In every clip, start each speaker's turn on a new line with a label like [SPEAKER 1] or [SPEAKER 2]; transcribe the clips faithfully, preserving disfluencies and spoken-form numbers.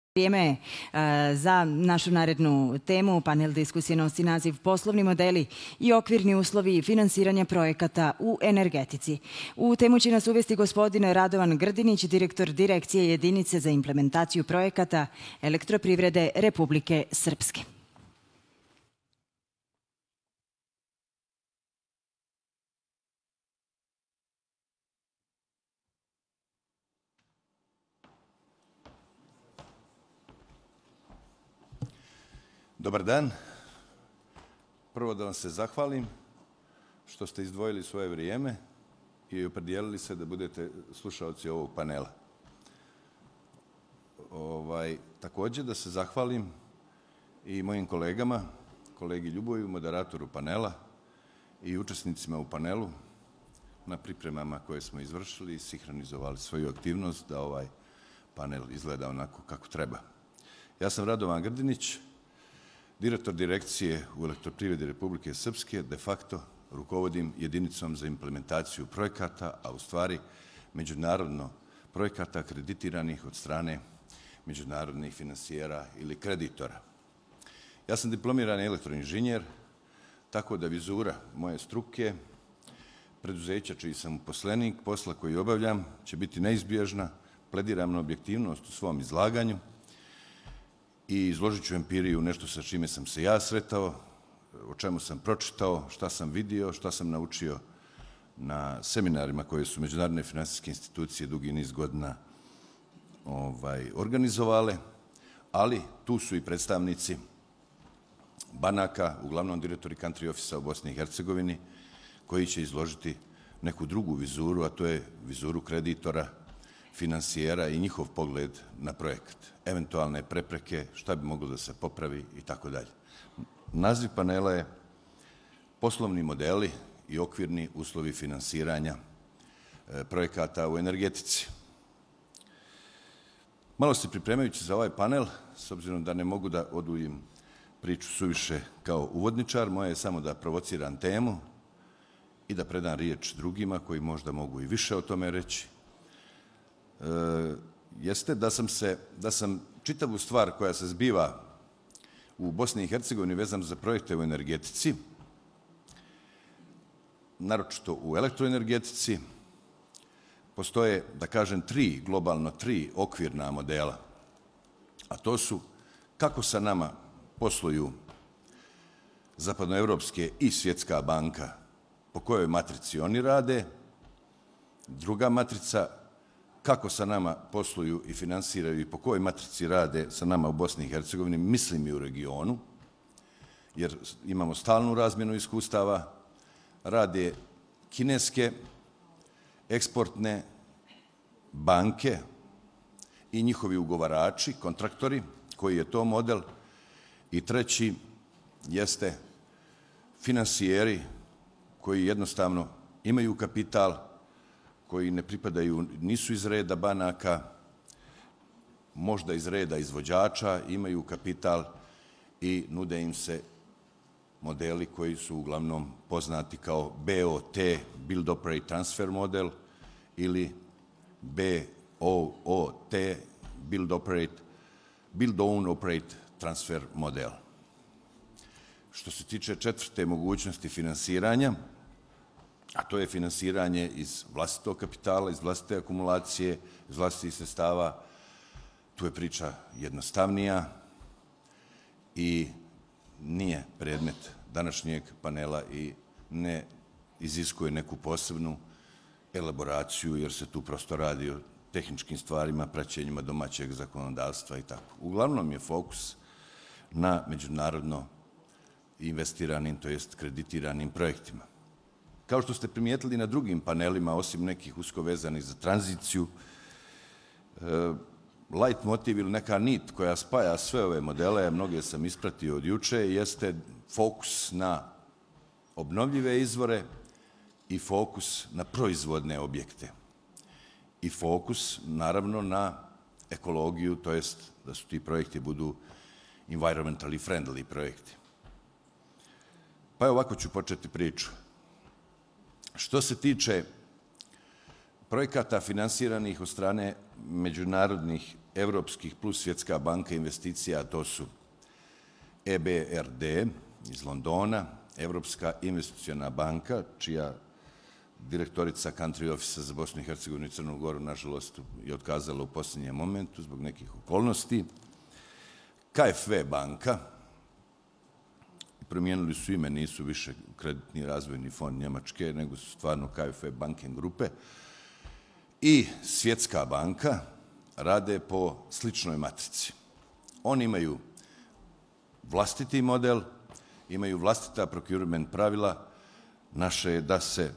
[SPEAKER 1] Vrijeme je za našu narednu temu. Panel diskusije nosi naziv Poslovni modeli i okvirni uslovi finansiranja projekata u energetici. U temu će nas uvesti gospodin Radovan Grdinić, direktor Direkcije jedinice za implementaciju projekata Elektroprivrede Republike Srpske.
[SPEAKER 2] Dobar dan. Prvo da vam se zahvalim što ste izdvojili svoje vrijeme i opredijelili se da budete slušaoci ovog panela. Ovaj, također da se zahvalim i mojim kolegama, kolegi Ljuboju, moderatoru panela i učesnicima u panelu na pripremama koje smo izvršili i sinhronizovali svoju aktivnost da ovaj panel izgleda onako kako treba. Ja sam Radovan Grdinić, direktor Direkcije u Elektroprivredi Republike Srpske, de facto rukovodim jedinicom za implementaciju projekata, a u stvari međunarodno projekata akreditiranih od strane međunarodnih finansijera ili kreditora. Ja sam diplomirani elektroinženjer, tako da vizura moje struke, preduzeća čiji sam uposlenik, posla koji obavljam, će biti neizbježna, plediram na objektivnost u svom izlaganju i izložit ću empiriju nešto sa čime sam se ja sretao, o čemu sam pročitao, šta sam vidio, šta sam naučio na seminarima koje su međunarodne finansijske institucije dugi niz godina ovaj, organizovale, ali tu su i predstavnici banaka, uglavnom direktori country office-a u Bosni i Hercegovini, koji će izložiti neku drugu vizuru, a to je vizuru kreditora, finansijera i njihov pogled na projekat, eventualne prepreke, šta bi moglo da se popravi i tako dalje. Naziv panela je Poslovni modeli i okvirni uslovi finansiranja projekata u energetici. Malo se pripremajući za ovaj panel, s obzirom da ne mogu da oduljim priču suviše kao uvodničar, moje je samo da provociram temu i da predam riječ drugima koji možda mogu i više o tome reći. E, jeste da sam, se, da sam čitavu stvar koja se zbiva u Bosni i Hercegovini vezano za projekte u energetici, naročito u elektroenergetici, postoje, da kažem, tri, globalno tri okvirna modela, a to su kako sa nama posluju zapadnoevropske i Svjetska banka, po kojoj matrici oni rade, druga matrica kako sa nama posluju i finansiraju i po kojoj matrici rade sa nama u Bosni i Hercegovini, mislim i u regionu, jer imamo stalnu razmjenu iskustava, rade kineske eksportne banke i njihovi ugovarači, kontraktori, koji je to model, i treći jeste finansijeri koji jednostavno imaju kapital, koji ne pripadaju, nisu iz reda banaka, možda iz reda izvođača, imaju kapital i nude im se modeli koji su uglavnom poznati kao B O T, Build, Operate, Transfer model, ili B O O T, Build, Operate, Build, Own, Operate, Transfer model. Što se tiče četvrte mogućnosti finansiranja, a to je finansiranje iz vlastitog kapitala, iz vlastite akumulacije, iz vlastitih sredstava, tu je priča jednostavnija i nije predmet današnjeg panela i ne iziskuje neku posebnu elaboraciju, jer se tu prosto radi o tehničkim stvarima, praćenjima domaćeg zakonodavstva i tako. Uglavnom je fokus na međunarodno investiranim, to jest kreditiranim projektima. Kao što ste primijetili na drugim panelima, osim nekih usko vezanih za tranziciju, light motiv ili neka nit koja spaja sve ove modele, mnoge sam ispratio od juče, jeste fokus na obnovljive izvore i fokus na proizvodne objekte. I fokus, naravno, na ekologiju, to jest da su ti projekti budu environmentally friendly projekti. Pa je ovako ću početi priču. Što se tiče projekata finansiranih od strane međunarodnih evropskih plus Svjetska banka investicija, to su E B R D iz Londona, Evropska investiciona banka, čija direktorica country office za Bosnu i Hercegovinu i Crnu Goru, nažalost, je otkazala u posljednjem momentu zbog nekih okolnosti. K F W banka, promijenili su ime, nisu više kreditni razvojni fond Njemačke, nego su stvarno K F W banken grupe. I Svjetska banka rade po sličnoj matrici. Oni imaju vlastiti model, imaju vlastita procurement pravila. Naše je da se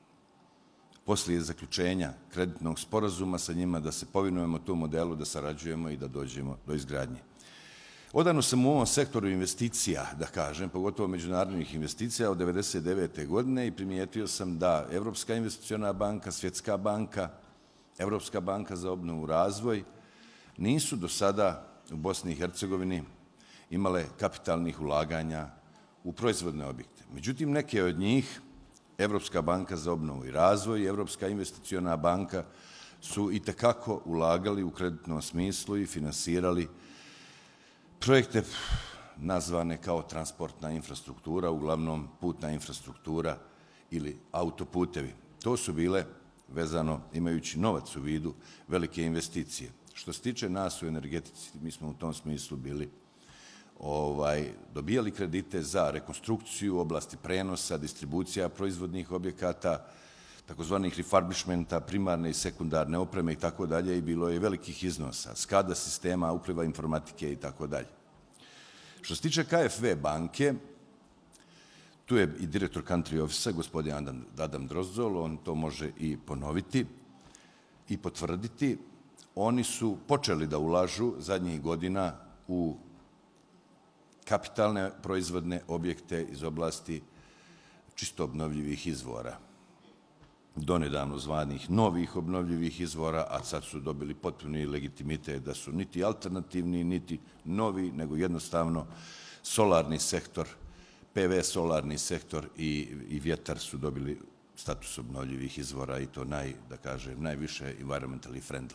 [SPEAKER 2] poslije zaključenja kreditnog sporazuma sa njima, da se povinujemo tu modelu, da sarađujemo i da dođemo do izgradnje. Odavno sam u ovom sektoru investicija, da kažem, pogotovo međunarodnih investicija od devedeset devete godine i primijetio sam da Evropska investiciona banka, Svjetska banka, Evropska banka za obnovu i razvoj nisu do sada u Bosni i Hercegovini imale kapitalnih ulaganja u proizvodne objekte. Međutim, neke od njih, Evropska banka za obnovu i razvoj i Evropska investiciona banka, su itekako ulagali u kreditnom smislu i finansirali projekte nazvane kao transportna infrastruktura, uglavnom putna infrastruktura ili autoputevi. To su bile, vezano imajući novac u vidu, velike investicije. Što se tiče nas u energetici, mi smo u tom smislu bili ovaj, dobijali kredite za rekonstrukciju u oblasti prenosa, distribucija proizvodnih objekata, takozvanih refurbishmenta, primarne i sekundarne opreme i tako dalje, i bilo je velikih iznosa, skada sistema, upliva informatike i tako dalje. Što se tiče K F W banke, tu je i direktor country office, gospodin Adam, Adam Drozdol, on to može i ponoviti i potvrditi. Oni su počeli da ulažu zadnjih godina u kapitalne proizvodne objekte iz oblasti čisto obnovljivih izvora, donedavno zvanih novih obnovljivih izvora, a sad su dobili potpuni legitimitet da su niti alternativni, niti novi, nego jednostavno solarni sektor, P V solarni sektor i, i vjetar su dobili status obnovljivih izvora i to naj, da kažem, najviše environmentally friendly.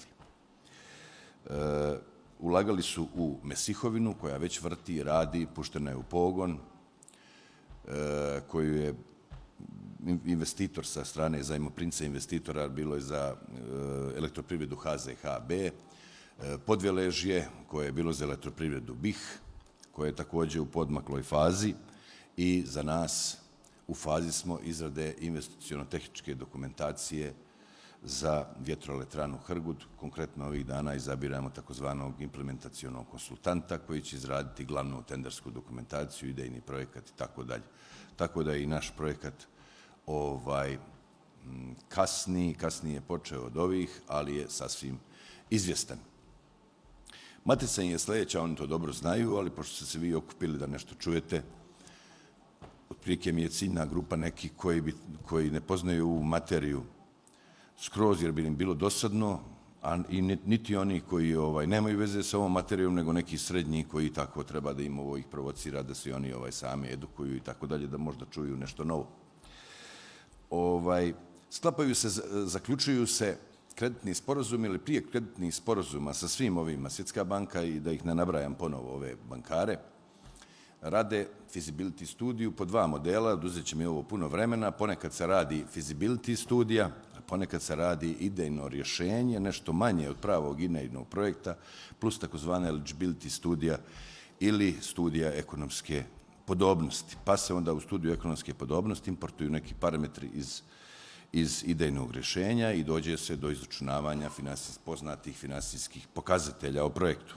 [SPEAKER 2] E, ulagali su u Mesihovinu, koja već vrti, radi, puštena je u pogon, e, koju je investitor sa strane zajmoprimca investitora, bilo je za elektroprivredu H Z H B, Podvjeležje, koje je bilo za elektroprivredu B I H, koje je također u podmakloj fazi, i za nas u fazi smo izrade investiciono-tehničke dokumentacije za vjetroelektranu Hrgud. Konkretno ovih dana izabiramo takozvanog implementacionog konsultanta koji će izraditi glavnu tendersku dokumentaciju, idejni projekat i tako dalje. Tako da je i naš projekat ovaj, kasniji, kasnije je počeo od ovih, ali je sasvim izvjestan. Matrica im je sljedeća, oni to dobro znaju, ali pošto ste se vi okupili da nešto čujete, otprilike mi je ciljna grupa neki koji, bi, koji ne poznaju ovu materiju skroz, jer bi im bilo dosadno, a i niti oni koji ovaj, nemaju veze sa ovom materijom, nego neki srednji koji tako treba da im ovo ih provocira, da se oni ovaj, sami edukuju i tako dalje, da možda čuju nešto novo. Ovaj, sklapaju se, zaključuju se kreditni sporazum ili prije kreditnih sporazuma sa svim ovima, Svjetska banka, i da ih ne nabrajam ponovo ove bankare, rade feasibility studiju po dva modela, oduzet će mi ovo puno vremena, ponekad se radi feasibility studija, ponekad se radi idejno rješenje, nešto manje od pravog idejnog projekta, plus takozvana eligibility studija ili studija ekonomske podobnosti. Pa se onda u studiju ekonomske podobnosti importuju neki parametri iz, iz idejnog rješenja i dođe se do izračunavanja finansijskih, poznatih finansijskih pokazatelja o projektu.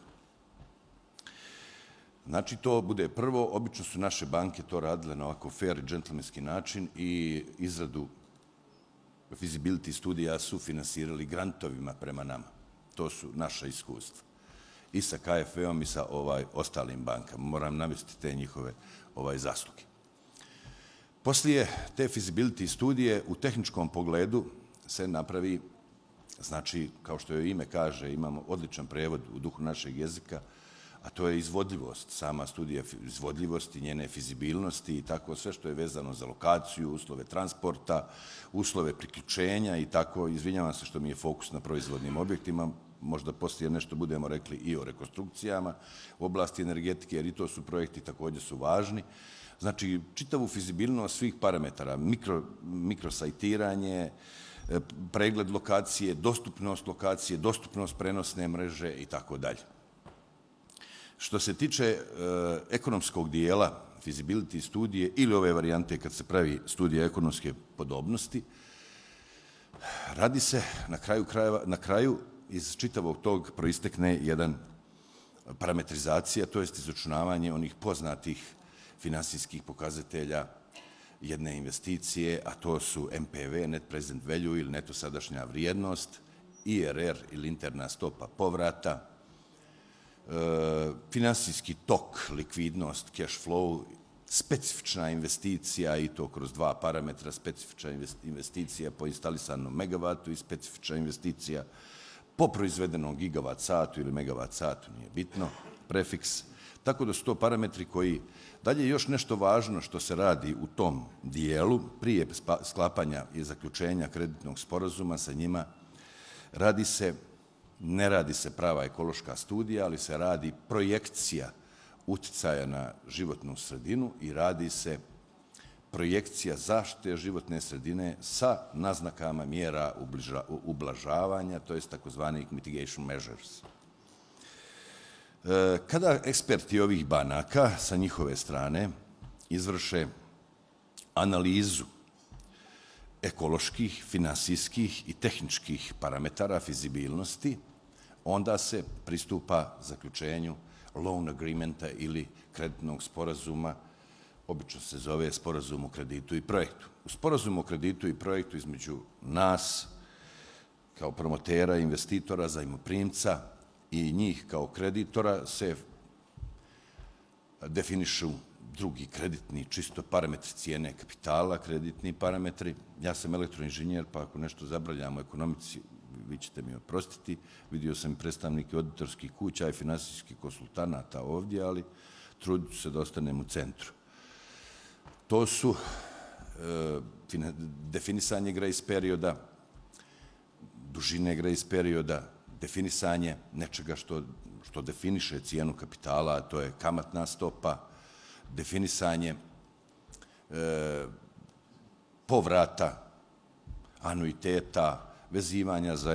[SPEAKER 2] Znači, to bude prvo. Obično su naše banke to radile na ovako fair i džentlmenski način i izradu feasibility studija su finansirali grantovima prema nama. To su naša iskustva. I sa K F W-om i sa ovaj, ostalim bankama. Moram navesti te njihove ovaj, zasluge. Poslije te feasibility studije u tehničkom pogledu se napravi, znači, kao što je ime kaže, imamo odličan prevod u duhu našeg jezika, a to je izvodljivost, sama studija izvodljivosti, njene fizibilnosti i tako sve što je vezano za lokaciju, uslove transporta, uslove priključenja i tako. Izvinjavam se što mi je fokus na proizvodnim objektima, možda poslije nešto budemo rekli i o rekonstrukcijama u oblasti energetike, jer i to su projekti također su važni. Znači, čitavu fizibilnost svih parametara, mikro, mikrosajtiranje, pregled lokacije, dostupnost lokacije, dostupnost prenosne mreže i tako dalje. Što se tiče e, ekonomskog dijela, feasibility studije ili ove varijante kad se pravi studija ekonomske podobnosti, radi se na kraju, krajeva, na kraju iz čitavog tog proistekne jedan parametrizacija, to jest izračunavanje onih poznatih finansijskih pokazatelja jedne investicije, a to su M P V, Net Present Value ili neto sadašnja vrijednost, I R R ili interna stopa povrata, e, finansijski tok, likvidnost, cash flow, specifična investicija i to kroz dva parametra, specifična investicija po instalisanom megavatu i specifična investicija po proizvedenom gigavat satu ili megavat satu, nije bitno, prefiks. Tako da su to parametri koji, dalje još nešto važno što se radi u tom dijelu, prije sklapanja i zaključenja kreditnog sporazuma sa njima, radi se, ne radi se prava ekološka studija, ali se radi projekcija uticaja na životnu sredinu i radi se projekcija zaštite životne sredine sa naznakama mjera ublažavanja, to je takozvanih mitigation measures. Kada eksperti ovih banaka sa njihove strane izvrše analizu ekoloških, finansijskih i tehničkih parametara fizibilnosti, onda se pristupa zaključenju loan agreementa ili kreditnog sporazuma, obično se zove sporazum o kreditu i projektu. U sporazumu o kreditu i projektu između nas kao promotera, investitora, zajmoprimca i njih kao kreditora se definišu drugi kreditni, čisto parametri cijene kapitala, kreditni parametri. Ja sam elektroinženjer, pa ako nešto zabrljam u ekonomici, vi ćete mi oprostiti. Vidio sam i predstavnike auditorskih kuća i finansijskih konsultanata ovdje, ali trudit ću se da ostanem u centru. To su e, definisanje grace perioda, dužine grace perioda, definisanje nečega što, što definiše cijenu kapitala, a to je kamatna stopa, definisanje e, povrata, anuiteta, vezivanja za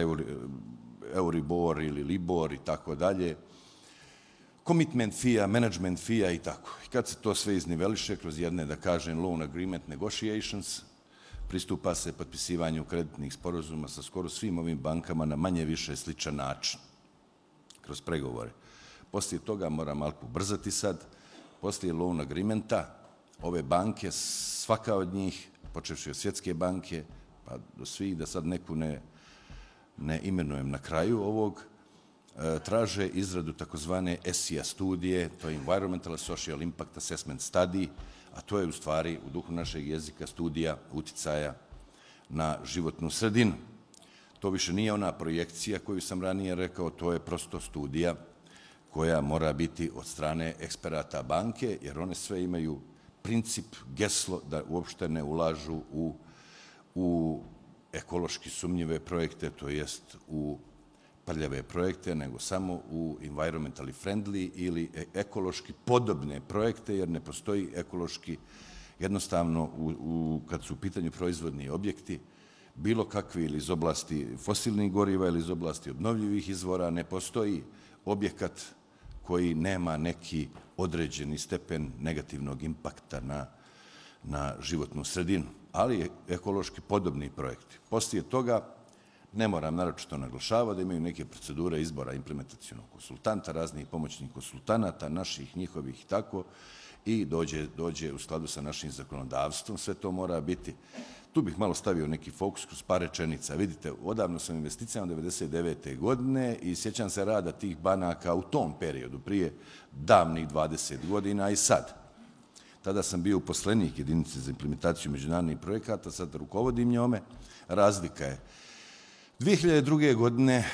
[SPEAKER 2] Euribor ili Libor i tako dalje, commitment fee-a, management fee-a i tako. I kad se to sve izniveliše kroz jedne, da kažem, loan agreement negotiations, pristupa se potpisivanju kreditnih sporazuma sa skoro svim ovim bankama na manje više sličan način, kroz pregovore. Poslije toga moram malo ubrzati sad, poslije loan agreementa, ove banke, svaka od njih, počevši od Svjetske banke, pa do svih, da sad neku ne, ne imenujem na kraju ovog, e, traže izradu takozvane S I A studije, to je Environmental Social Impact Assessment Study, a to je u stvari u duhu našeg jezika studija uticaja na životnu sredinu. To više nije ona projekcija koju sam ranije rekao, to je prosto studija koja mora biti od strane eksperata banke, jer one sve imaju princip, geslo da uopšte ne ulažu u, u ekološki sumnjive projekte, to jest u prljave projekte, nego samo u environmentally friendly ili ekološki podobne projekte, jer ne postoji ekološki, jednostavno, u, u, kad su u pitanju proizvodni objekti, bilo kakvi ili iz oblasti fosilnih goriva ili iz oblasti obnovljivih izvora, ne postoji objekat koji nema neki određeni stepen negativnog impakta na, na životnu sredinu, ali ekološki podobni projekti. Poslije toga, ne moram naročito naglašavati da imaju neke procedure izbora implementacionog konsultanta, raznih pomoćnih konsultanata, naših, njihovih i tako, i dođe, dođe u skladu sa našim zakonodavstvom. Sve to mora biti. Tu bih malo stavio neki fokus kroz par rečenica. Vidite, odavno sam investicijama devedeset devete godine i sjećam se rada tih banaka u tom periodu, prije davnih dvadeset godina i sad. Tada sam bio uposlenik jedinice za implementaciju međunarodnih projekata, sad rukovodim njome. Razlika je. dvije hiljade druge. godine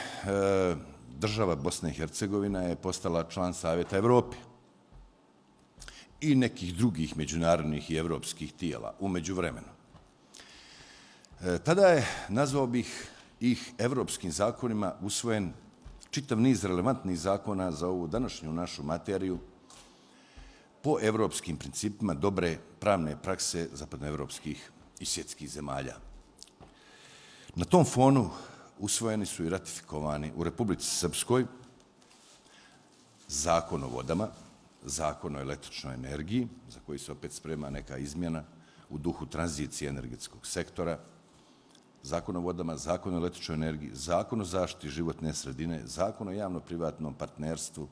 [SPEAKER 2] država Bosna i Hercegovina je postala član Savjeta Evrope i nekih drugih međunarodnih i evropskih tijela u međuvremenu. Tada je, nazvao bih ih evropskim zakonima, usvojen čitav niz relevantnih zakona za ovu današnju našu materiju po evropskim principima dobre pravne prakse zapadnoevropskih i svjetskih zemalja. Na tom fonu usvojeni su i ratifikovani u Republici Srpskoj Zakon o vodama, Zakon o električnoj energiji, za koji se opet sprema neka izmjena u duhu tranzicije energetskog sektora, Zakon o vodama, Zakon o električnoj energiji, Zakon o zaštiti životne sredine, Zakon o javno-privatnom partnerstvu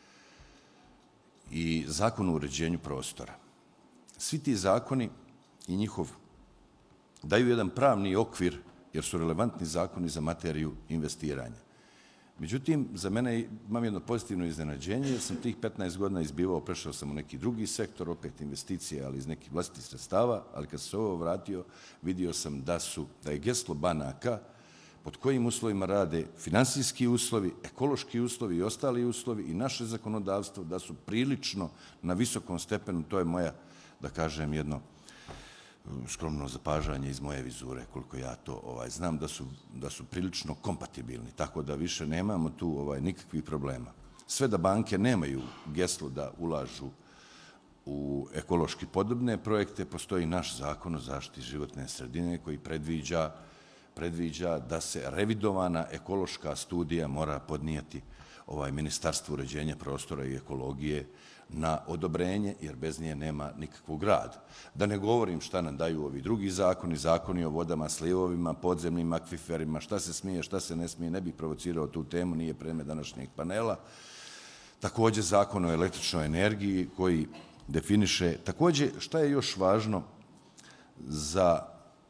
[SPEAKER 2] i Zakon o uređenju prostora. Svi ti zakoni i njihov daju jedan pravni okvir, jer su relevantni zakoni za materiju investiranja. Međutim, za mene imam jedno pozitivno iznenađenje, jer sam tih petnaest godina izbivao, prešao sam u neki drugi sektor, opet investicije, ali iz nekih vlastitih sredstava, ali kad se ovo vratio, vidio sam da su, da je geslo banaka, pod kojim uslovima rade finansijski uslovi, ekološki uslovi i ostali uslovi i naše zakonodavstvo, da su prilično na visokom stepenu, to je moja, da kažem, jedno skromno zapažanje iz moje vizure, koliko ja to ovaj, znam da su, da su prilično kompatibilni, tako da više nemamo tu ovaj, nikakvih problema. Sve da banke nemaju geslo da ulažu u ekološki podobne projekte, postoji naš zakon o zaštiti životne sredine koji predviđa, predviđa da se revidovana ekološka studija mora podnijeti ovaj, Ministarstvo uređenja prostora i ekologije na odobrenje, jer bez nje nema nikakvog rada. Da ne govorim šta nam daju ovi drugi zakoni, zakoni o vodama, slivovima, podzemnim akviferima, šta se smije, šta se ne smije, ne bih provocirao tu temu, nije predmet današnjeg panela. Također zakon o električnoj energiji koji definiše, također šta je još važno za,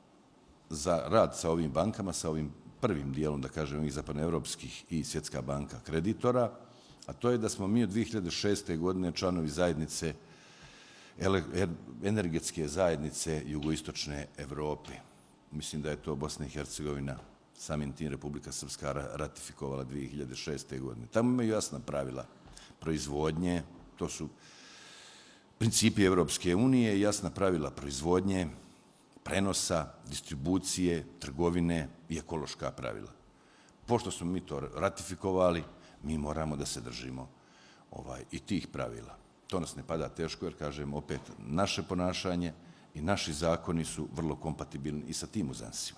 [SPEAKER 2] za rad sa ovim bankama, sa ovim prvim dijelom, da kažem, ovih zapadnoevropskih i Svjetska banka kreditora, a to je da smo mi od dvije hiljade šeste. godine članovi zajednice, energetske zajednice jugoistočne Evrope. Mislim da je to Bosna i Hercegovina, samim tim Republika Srpska ratifikovala dvije hiljade šeste. godine. Tamo imaju jasna pravila proizvodnje, to su principi Evropske unije, jasna pravila proizvodnje, prenosa, distribucije, trgovine i ekološka pravila. Pošto smo mi to ratifikovali, mi moramo da se držimo ovaj, i tih pravila. To nas ne pada teško, jer, kažem, opet, naše ponašanje i naši zakoni su vrlo kompatibilni i sa tim uzansima.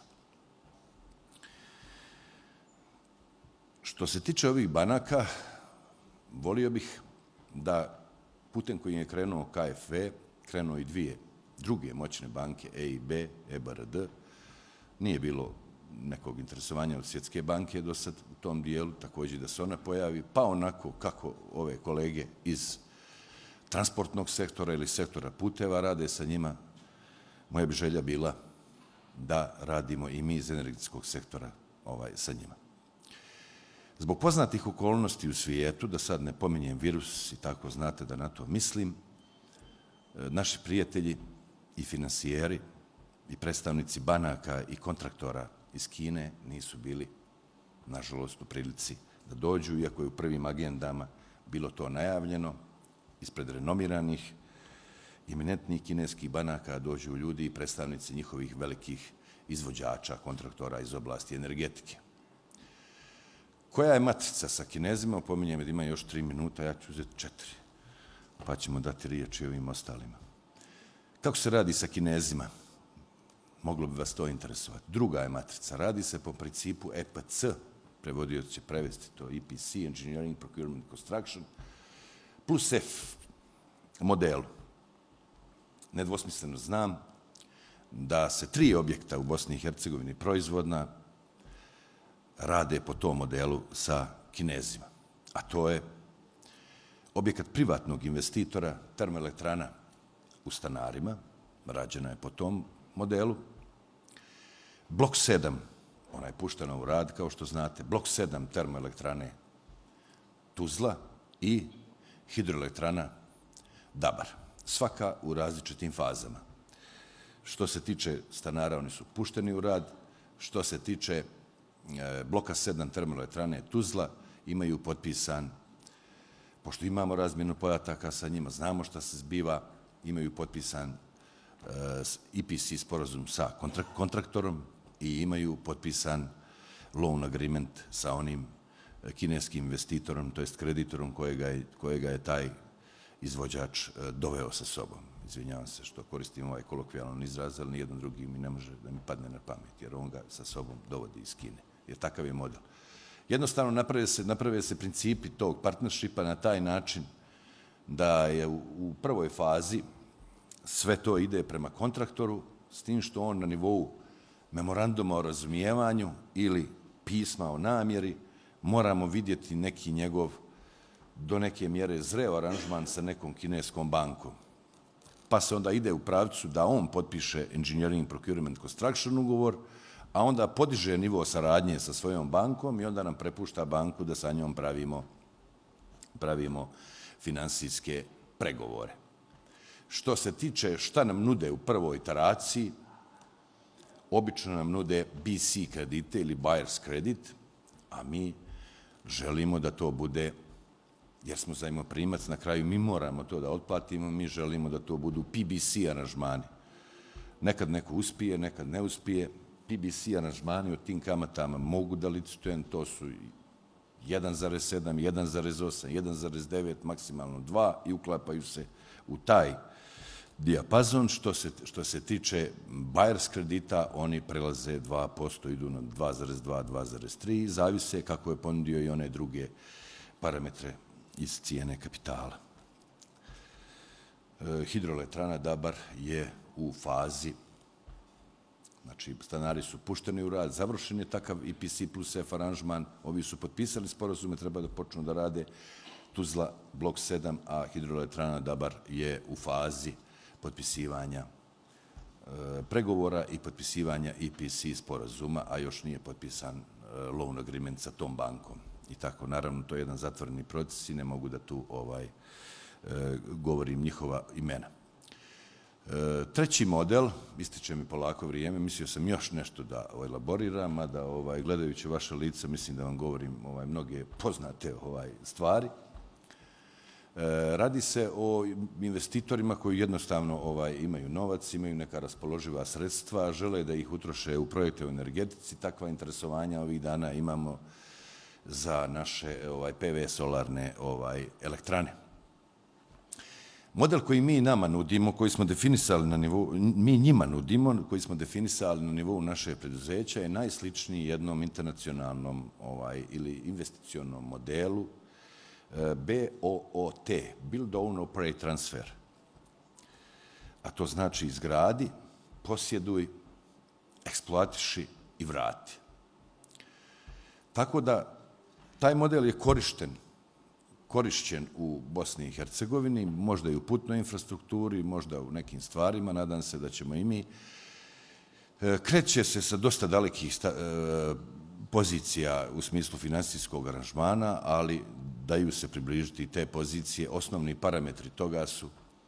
[SPEAKER 2] Što se tiče ovih banaka, volio bih da putem kojim je krenuo K F V, krenuo i dvije druge moćne banke, E I B, E B R D, nije bilo nekog interesovanja od Svjetske banke do sad u tom dijelu, također da se ona pojavi, pa onako kako ove kolege iz transportnog sektora ili sektora puteva rade sa njima, moja bi želja bila da radimo i mi iz energetskog sektora ovaj, sa njima. Zbog poznatih okolnosti u svijetu, da sad ne pominjem virus i tako znate da na to mislim, naši prijatelji i finansijeri i predstavnici banaka i kontraktora iz Kine nisu bili, nažalost, u prilici da dođu, iako je u prvim agendama bilo to najavljeno, ispred renomiranih, eminentnih kineskih banaka dođu ljudi i predstavnici njihovih velikih izvođača, kontraktora iz oblasti energetike. Koja je matrica sa Kinezima? Opominjem da ima još tri minuta, ja ću uzeti četiri, pa ćemo dati riječ i ovim ostalima. Kako se radi sa Kinezima? Moglo bi vas to interesovati. Druga je matrica. Radi se po principu E P C, prevodioc će prevesti to E P C, Engineering, Procurement, Construction, plus F modelu. Nedvosmisleno znam da se tri objekta u Bosni i Hercegovini proizvodna rade po tom modelu sa Kinezima. A to je objekat privatnog investitora, termoelektrana u Stanarima, rađena je po tom modelu. Blok sedam, ona je puštena u rad, kao što znate, blok sedam termoelektrane Tuzla i hidroelektrana Dabar. Svaka u različitim fazama. Što se tiče Stanara, oni su pušteni u rad. Što se tiče bloka sedam termoelektrane Tuzla, imaju potpisan, pošto imamo razmjenu podataka sa njima, znamo šta se zbiva, imaju potpisan E P C sporazum sa kontraktorom i imaju potpisan loan agreement sa onim kineskim investitorom, to jest kreditorom kojega je, kojega je taj izvođač doveo sa sobom. Izvinjavam se što koristim ovaj kolokvijalan izraz, ali nijedan drugi mi ne može da mi padne na pamet, jer on ga sa sobom dovodi iz Kine. Jer takav je model. Jednostavno naprave se, naprave se principi tog partnershipa na taj način da je u, u prvoj fazi sve to ide prema kontraktoru, s tim što on na nivou memoranduma o razumijevanju ili pisma o namjeri moramo vidjeti neki njegov do neke mjere zreo aranžman sa nekom kineskom bankom. Pa se onda ide u pravcu da on potpiše Engineering Procurement Construction ugovor, a onda podiže nivo saradnje sa svojom bankom i onda nam prepušta banku da sa njom pravimo, pravimo finansijske pregovore. Što se tiče šta nam nude u prvoj iteraciji, obično nam nude B C kredite ili buyer's credit, a mi želimo da to bude, jer smo zajmoprimac, na kraju mi moramo to da otplatimo, mi želimo da to budu P B C aranžmani. Nekad neko uspije, nekad ne uspije. P B C aranžmani od tim kamatama mogu da licitujem, to su jedan zarez sedam, jedan zarez osam, jedan zarez devet, maksimalno dva i uklapaju se u taj dijapazon. Što se, što se tiče buyers kredita, oni prelaze dva posto, idu na dva zarez dva, dva zarez tri, zavise kako je ponudio i one druge parametre iz cijene kapitala. Hidroelektrana Dabar je u fazi, znači stanari su pušteni u rad, završen je takav I P C plus F aranžman, ovi su potpisali sporazume, treba da počnu da rade Tuzla blok sedam, a hidroelektrana Dabar je u fazi potpisivanja e, pregovora i potpisivanja I P C sporazuma, a još nije potpisan e, loan agreement sa tom bankom. I tako, naravno, to je jedan zatvoreni proces i ne mogu da tu ovaj, e, govorim njihova imena. E, treći model, ističe mi polako vrijeme, mislio sam još nešto da elaboriram, a da ovaj, gledajući vaše lice, mislim da vam govorim ovaj, mnoge poznate ovaj, stvari. E, radi se o investitorima koji jednostavno ovaj, imaju novac, imaju neka raspoloživa sredstva, žele da ih utroše u projekte u energetici. Takva interesovanja ovih dana imamo za naše ovaj, P V solarne ovaj, elektrane. Model koji mi nama nudimo, koji smo definisali na nivou, mi njima nudimo, koji smo definisali na nivou naše preduzeća, je najsličniji jednom internacionalnom ovaj, ili investicionom modelu B O O T, Build, Own, Operate, Transfer. A to znači izgradi, posjeduj, eksploatiši i vrati. Tako da taj model je korišten, korišćen u Bosni i Hercegovini, možda i u putnoj infrastrukturi, možda u nekim stvarima, nadam se da ćemo i mi. Kreće se sa dosta dalekih pozicija u smislu finansijskog aranžmana, ali daju se približiti te pozicije. Osnovni parametri toga su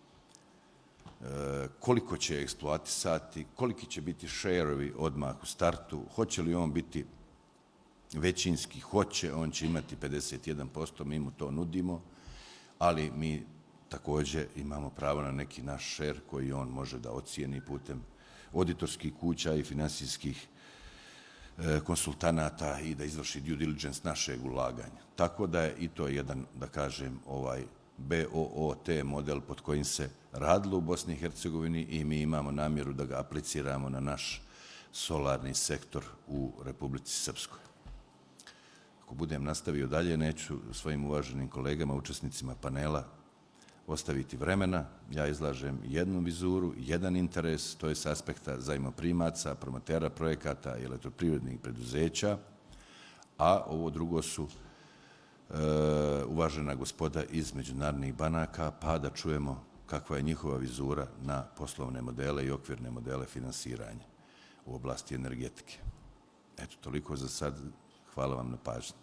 [SPEAKER 2] koliko će eksploatisati, koliki će biti share-ovi odmah u startu, hoće li on biti većinski, hoće, on će imati pedeset jedan posto, mi mu to nudimo, ali mi također imamo pravo na neki naš share koji on može da ocijeni putem auditorskih kuća i finansijskih konsultanata i da izvrši due diligence našeg ulaganja. Tako da je i to jedan, da kažem, ovaj B O O T model pod kojim se radilo u Bosni i Hercegovini i mi imamo namjeru da ga apliciramo na naš solarni sektor u Republici Srpskoj. Ako budem nastavio dalje, neću svojim uvaženim kolegama, učesnicima panela, ostaviti vremena. Ja izlažem jednu vizuru, jedan interes, to je s aspekta zajmoprimaca, promotera projekata i elektroprivrednih preduzeća, a ovo drugo su e, uvažena gospoda iz međunarodnih banaka, pa da čujemo kakva je njihova vizura na poslovne modele i okvirne modele finansiranja u oblasti energetike. Eto, toliko za sad. Hvala vam na pažnji.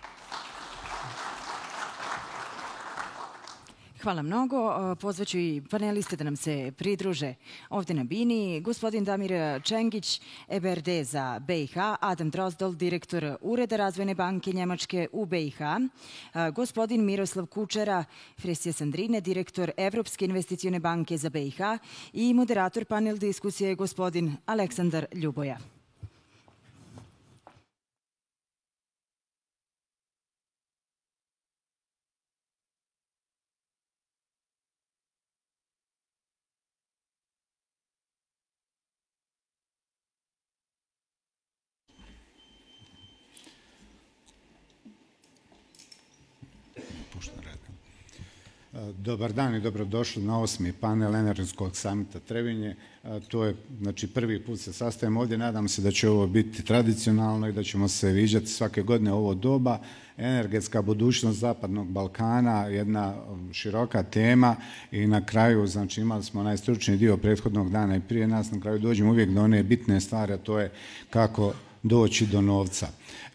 [SPEAKER 1] Hvala mnogo. Pozvaću i paneliste da nam se pridruže ovdje na bini. Gospodin Damir Čengić, E B R D za B i H, Adam Drozdol, direktor Ureda Razvojne banke Njemačke u B i H, gospodin Miroslav Kučera, Fresija Sandrine, direktor Evropske investicione banke za B i H i moderator panel diskusije gospodin Aleksandar Ljuboja.
[SPEAKER 3] Dobar dan i dobrodošli na osmi panel energetskog samita Trebinje. To je, znači, prvi put se sastajemo ovdje. Nadam se da će ovo biti tradicionalno i da ćemo se viđati svake godine u ovo doba. Energetska budućnost Zapadnog Balkana, jedna široka tema i na kraju, znači, imali smo najstručniji dio prethodnog dana i prije nas, na kraju dođemo uvijek do one bitne stvari, a to je kako doći do novca.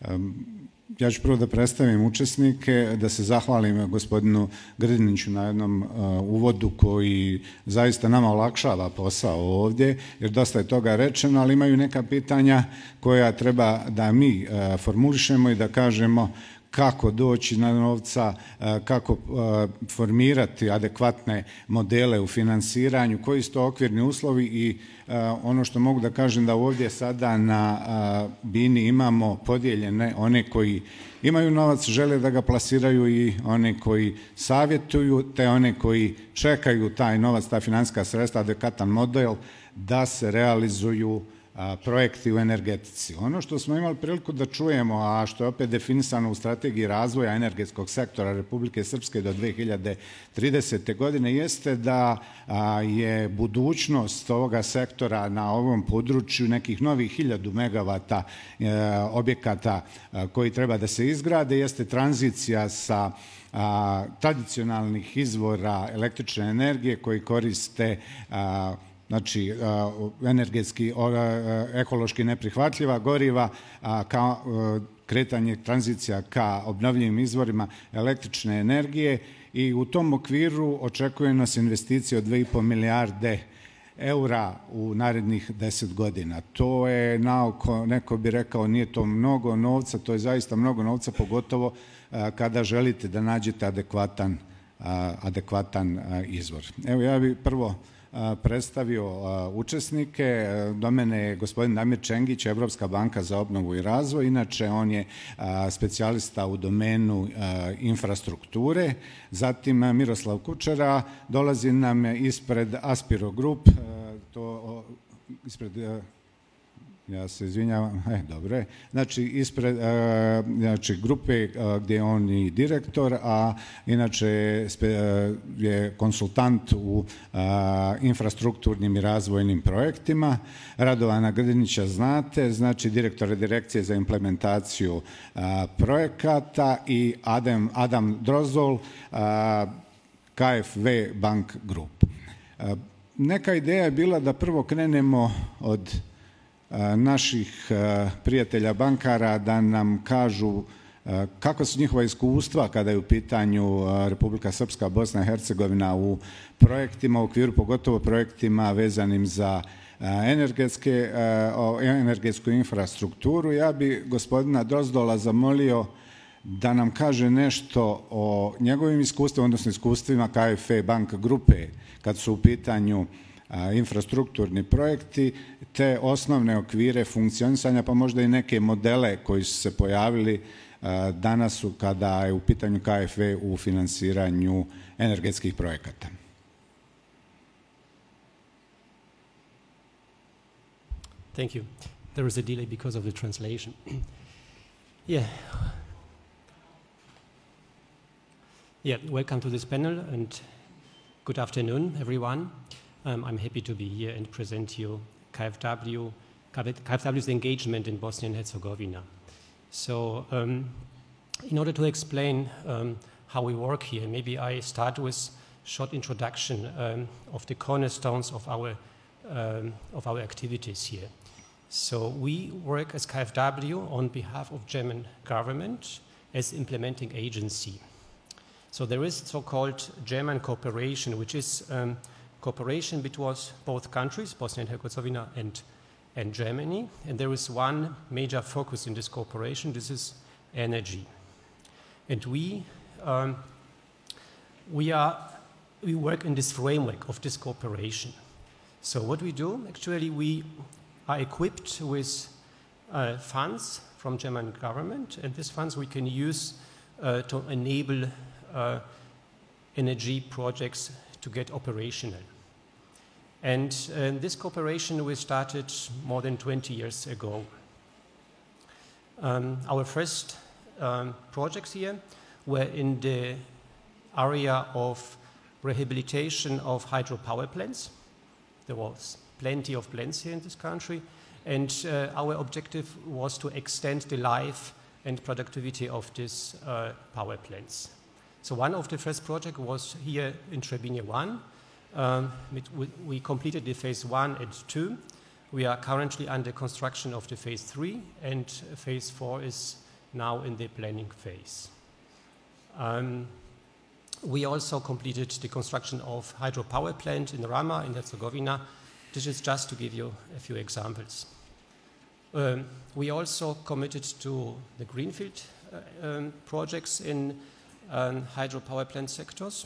[SPEAKER 3] Ja ću prvo da predstavim učesnike, da se zahvalim gospodinu Grdiniću na jednom uh, uvodu koji zaista nama olakšava posao ovdje, jer dosta je toga rečeno, ali imaju neka pitanja koja treba da mi uh, formulišemo i da kažemo kako doći na novca, kako formirati adekvatne modele u finansiranju, koji su to okvirni uslovi i ono što mogu da kažem da ovdje sada na bini imamo podijeljene one koji imaju novac, žele da ga plasiraju i one koji savjetuju, te one koji čekaju taj novac, ta financijska sredstva, adekvatan model da se realizuju projekti u energetici. Ono što smo imali priliku da čujemo, a što je opet definisano u strategiji razvoja energetskog sektora Republike Srpske do dve hiljade tridesete. godine, jeste da je budućnost ovoga sektora na ovom području nekih novih hiljadu megavata objekata koji treba da se izgrade, jeste tranzicija sa tradicionalnih izvora električne energije koji koriste znači energetski, ekološki neprihvatljiva goriva, kao kretanje tranzicija ka obnovljivim izvorima električne energije i u tom okviru očekuje nas investicije od dve i po milijarde eura u narednih deset godina. To je naoko, neko bi rekao, nije to mnogo novca, to je zaista mnogo novca, pogotovo kada želite da nađete adekvatan, adekvatan izvor. Evo, ja bih prvo predstavio učesnike. Do mene je gospodin Damir Čengić, Evropska banka za obnovu i razvoj. Inače, on je specijalista u domenu infrastrukture. Zatim Miroslav Kučera dolazi nam ispred Aspiro Group, to ispred... Ja se izvinjavam, e, dobro je. Znači, ispred znači, grupe gdje je on i direktor, a inače je konsultant u infrastrukturnim i razvojnim projektima. Radovana Grdinića znate, znači direktora direkcije za implementaciju projekata i Adam, Adam Drozol, K F W Bank Group. Neka ideja je bila da prvo krenemo od naših prijatelja bankara da nam kažu kako su njihova iskustva kada je u pitanju Republika Srpska, Bosna i Hercegovina u projektima, u okviru pogotovo projektima vezanim za energetske, energetsku infrastrukturu. Ja bi gospodina Drozdola zamolio da nam kaže nešto o njegovim iskustvima, odnosno iskustvima K F W Bank grupe kad su u pitanju infrastrukturni projekti, te osnovne okvire funkcionisanja, pa možda i neke modele koji su se pojavili danas kada je u pitanju K F W u finansiranju energetskih projekata.
[SPEAKER 4] Thank you. There was a delay because of the translation. Yeah. Yeah, welcome to this panel and good afternoon, everyone. Um, I'm happy to be here and present you K F W, K F W's engagement in Bosnia and Herzegovina. So, um, in order to explain um, how we work here, maybe I start with a short introduction um, of the cornerstones of our um, of our activities here. So, we work as K F W on behalf of German government as implementing agency. So, there is so-called German cooperation, which is um, cooperation between both countries, Bosnia and Herzegovina and, and Germany. And there is one major focus in this cooperation, this is energy. And we, um, we, are, we work in this framework of this cooperation. So what we do, actually, we are equipped with uh, funds from German government, and these funds we can use uh, to enable uh, energy projects to get operational. And uh, this cooperation we started more than twenty years ago. Um, our first um, projects here were in the area of rehabilitation of hydropower plants. There was plenty of plants here in this country, and uh, our objective was to extend the life and productivity of these uh, power plants. So one of the first projects was here in Trebinje one. Um, we, we completed the phase one and two. We are currently under construction of the phase three, and phase four is now in the planning phase. Um, we also completed the construction of hydropower plant in Rama in Herzegovina. This is just to give you a few examples. Um, we also committed to the greenfield uh, um, projects in um, hydropower plant sectors.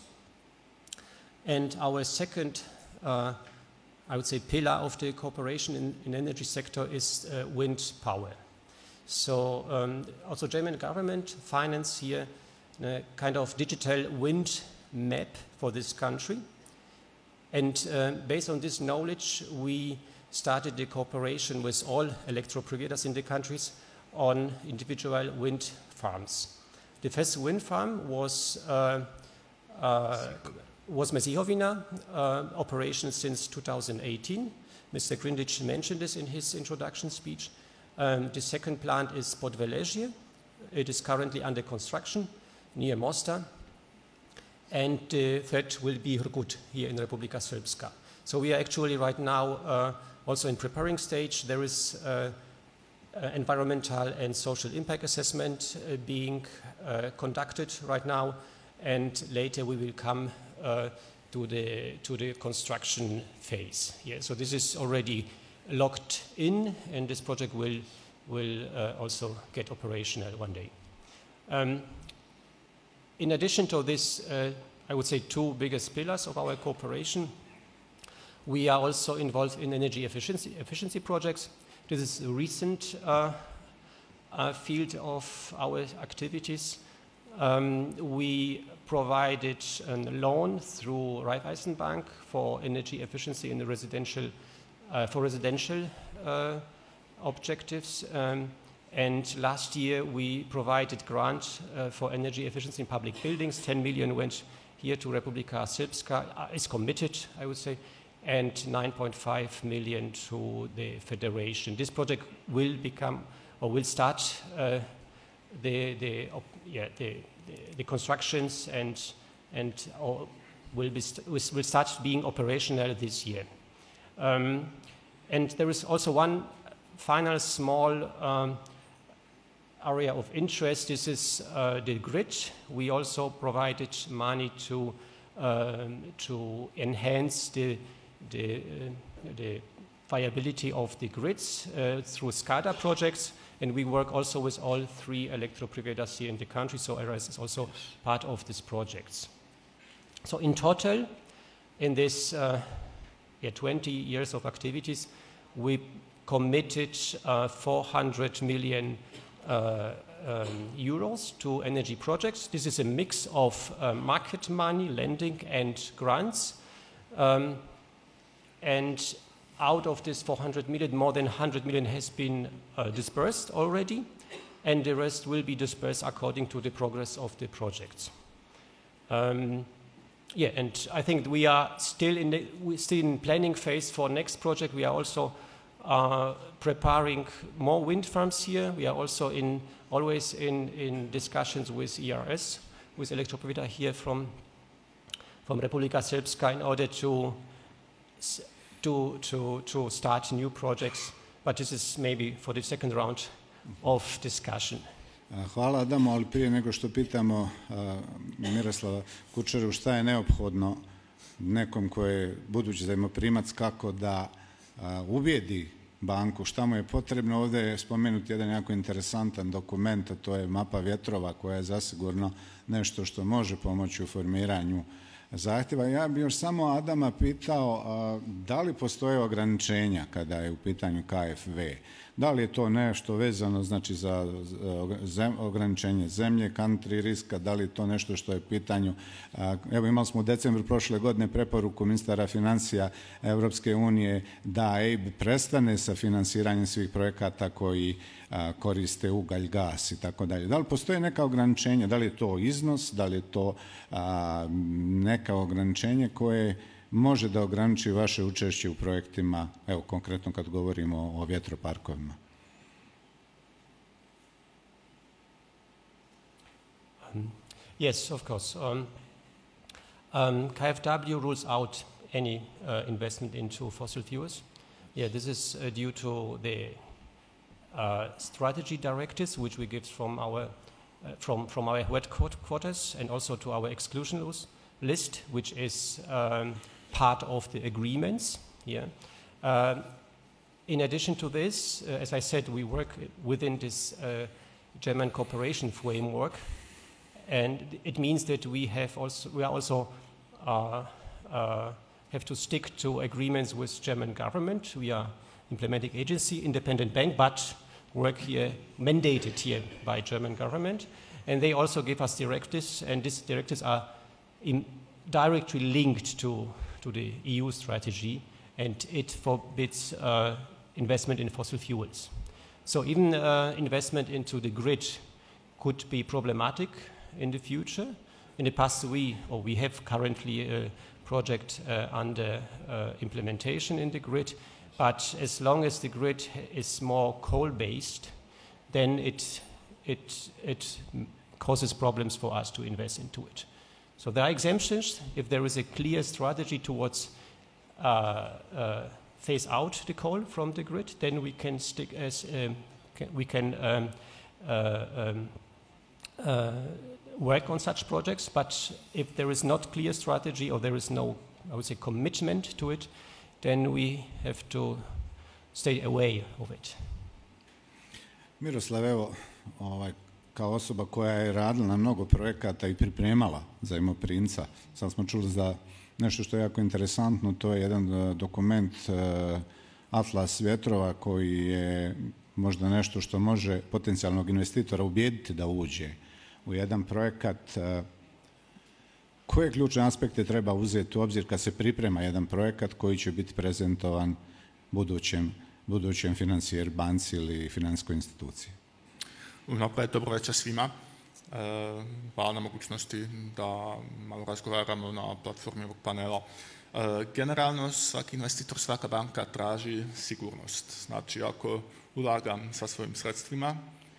[SPEAKER 4] And our second, uh, I would say, pillar of the cooperation in, in energy sector is uh, wind power. So um, also German government finance here a kind of digital wind map for this country. And uh, based on this knowledge, we started the cooperation with all electro providers in the countries on individual wind farms. The first wind farm was uh, uh, was Mesihovina, uh, operation since two thousand eighteen. Mister Grindich mentioned this in his introduction speech. Um, the second plant is Podvelezhye. It is currently under construction near Mostar. And the third will be Hrgut here in Republika Srpska. So we are actually right now uh, also in preparing stage. There is uh, uh, environmental and social impact assessment uh, being uh, conducted right now, and later we will come uh, to the to the construction phase. Yeah, so this is already locked in, and this project will will uh, also get operational one day. Um, in addition to this, uh, I would say two biggest pillars of our cooperation, we are also involved in energy efficiency, efficiency projects. This is a recent uh, uh, field of our activities. Um, we provided a loan through Raiffeisen Bank for energy efficiency in the residential, uh, for residential uh, objectives. Um, and last year we provided grant uh, for energy efficiency in public buildings. ten million went here to Republika Srpska, uh, is committed, I would say, and nine point five million to the federation. This project will become, or will start uh, the, the, yeah, the, the, the constructions and, and or will, be st will start being operational this year. Um, and there is also one final small um, area of interest. This is uh, the grid. We also provided money to, um, to enhance the The, uh, the viability of the grids uh, through SCADA projects, and we work also with all three electro providers here in the country, so E R A S is also part of these projects. So in total, in this uh, yeah, twenty years of activities, we committed uh, four hundred million uh, um, euros to energy projects. This is a mix of uh, market money, lending, and grants. Um, And out of this four hundred million, more than one hundred million has been uh, dispersed already, and the rest will be dispersed according to the progress of the projects. Um, yeah, and I think we are still in the we're still in planning phase for next project. We are also uh, preparing more wind farms here. We are also in always in, in discussions with E R S, with electro provider here from from Republika Srpska, in order to To, to, to start new projects, but this is maybe for the second round of discussion.
[SPEAKER 3] Hvala Adamo, ali prije nego što pitamo Miroslava Kučeru šta je neophodno nekom koji je budući zajmoprimac kako da ubijedi banku, šta mu je potrebno, ovdje je spomenut jedan jako interesantan dokument, a to je mapa vjetrova koja je zasigurno nešto što može pomoći u formiranju zahtjeva. Ja bih još samo Adama pitao da li postoje ograničenja kada je u pitanju K F W. Da li je to nešto vezano znači za zem, ograničenje zemlje, country riska, da li je to nešto što je pitanju. Evo imali smo u decembru prošle godine preporuku ministara financija Europske unije da E I B prestane sa finansiranjem svih projekata koji a, koriste ugalj, gas i tako dalje. Da li postoje neka ograničenja, da li je to iznos, da li je to a, neka ograničenje koje može da ograniči vaše učešće u projektima, evo konkretno kad govorimo o vjetroparkovima?
[SPEAKER 4] Um, yes, of course. Um, um, K F W rules out any uh, investment into fossil fuels. Yeah, this is uh, due to the uh, strategy directives which we get from our uh, from from our headquarters, and also to our exclusion list, which is um, part of the agreements. Yeah. Uh, in addition to this, uh, as I said, we work within this uh, German cooperation framework, and it means that we have also we are also uh, uh, have to stick to agreements with German government. We are implementing agency, independent bank, but work here mandated here by German government, and they also give us directives, and these directives are in directly linked to to the E U strategy, and it forbids uh, investment in fossil fuels. So even uh, investment into the grid could be problematic in the future. In the past, we, or we have currently a project uh, under uh, implementation in the grid, but as long as the grid is more coal-based, then it, it, it causes problems for us to invest into it. So there are exemptions if there is a clear strategy towards uh, uh, phase out the coal from the grid. Then we can stick as um, can, we can um, uh, um, uh, work on such projects. But if there is not clear strategy, or there is no, I would say, commitment to it, then we have to stay away of it.
[SPEAKER 3] Miroslav, evo, ovaj, kao osoba koja je radila na mnogo projekata i pripremala zajmoprimca, sad smo čuli za nešto što je jako interesantno, to je jedan dokument Atlas vjetrova koji je možda nešto što može potencijalnog investitora ubijediti da uđe u jedan projekat. Koje ključne aspekte treba uzeti u obzir kad se priprema jedan projekat koji će biti prezentovan budućem, budućem financijer, banci ili financijskoj instituciji?
[SPEAKER 5] Unaprijed dobro večer svima. E, hvala na mogućnosti da malo razgovaramo na platformi ovog panela. E, generalno svaki investitor, svaka banka traži sigurnost. Znači ako ulagam sa svojim sredstvima,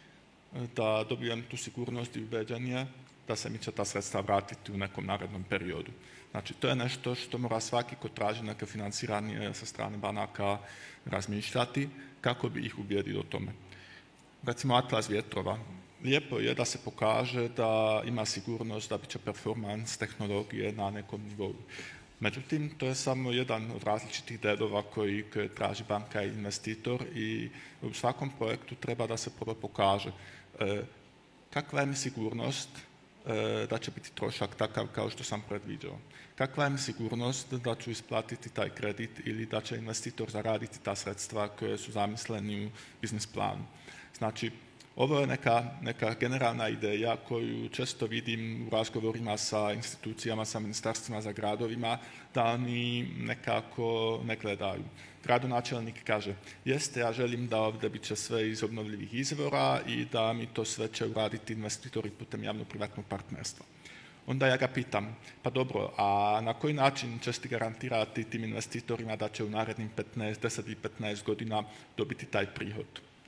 [SPEAKER 5] da dobijem tu sigurnost i ubeđenje da se mi će ta sredstva vratiti u nekom narednom periodu. Znači to je nešto što mora svaki ko traži neke financiranje sa strane banaka razmišljati kako bi ih ubijedio o tome. Recimo Atlas vjetrova. Lijepo je da se pokaže da ima sigurnost da će performans tehnologije na nekom nivou. Međutim, to je samo jedan od različitih dedova koji traži banka i investitor i u svakom projektu treba da se prvo pokaže e, kakva je mi sigurnost e, da će biti trošak takav kao što sam predviđao. Kakva je mi sigurnost da ću isplatiti taj kredit ili da će investitor zaraditi ta sredstva koje su zamisleni u biznis planu. Znači, ovo je neka, neka generalna ideja koju često vidim u razgovorima sa institucijama, sa ministarstvima, za gradovima, da oni nekako ne gledaju. Gradonačelnik kaže, jeste, ja želim da ovdje bit će sve iz obnovljivih izvora i da mi to sve će uraditi investitori putem javno-privatnog partnerstva. Onda ja ga pitam, pa dobro, a na koji način ćeš ti garantirati tim investitorima da će u narednim petnaest, deset i petnaest godina dobiti taj prihod?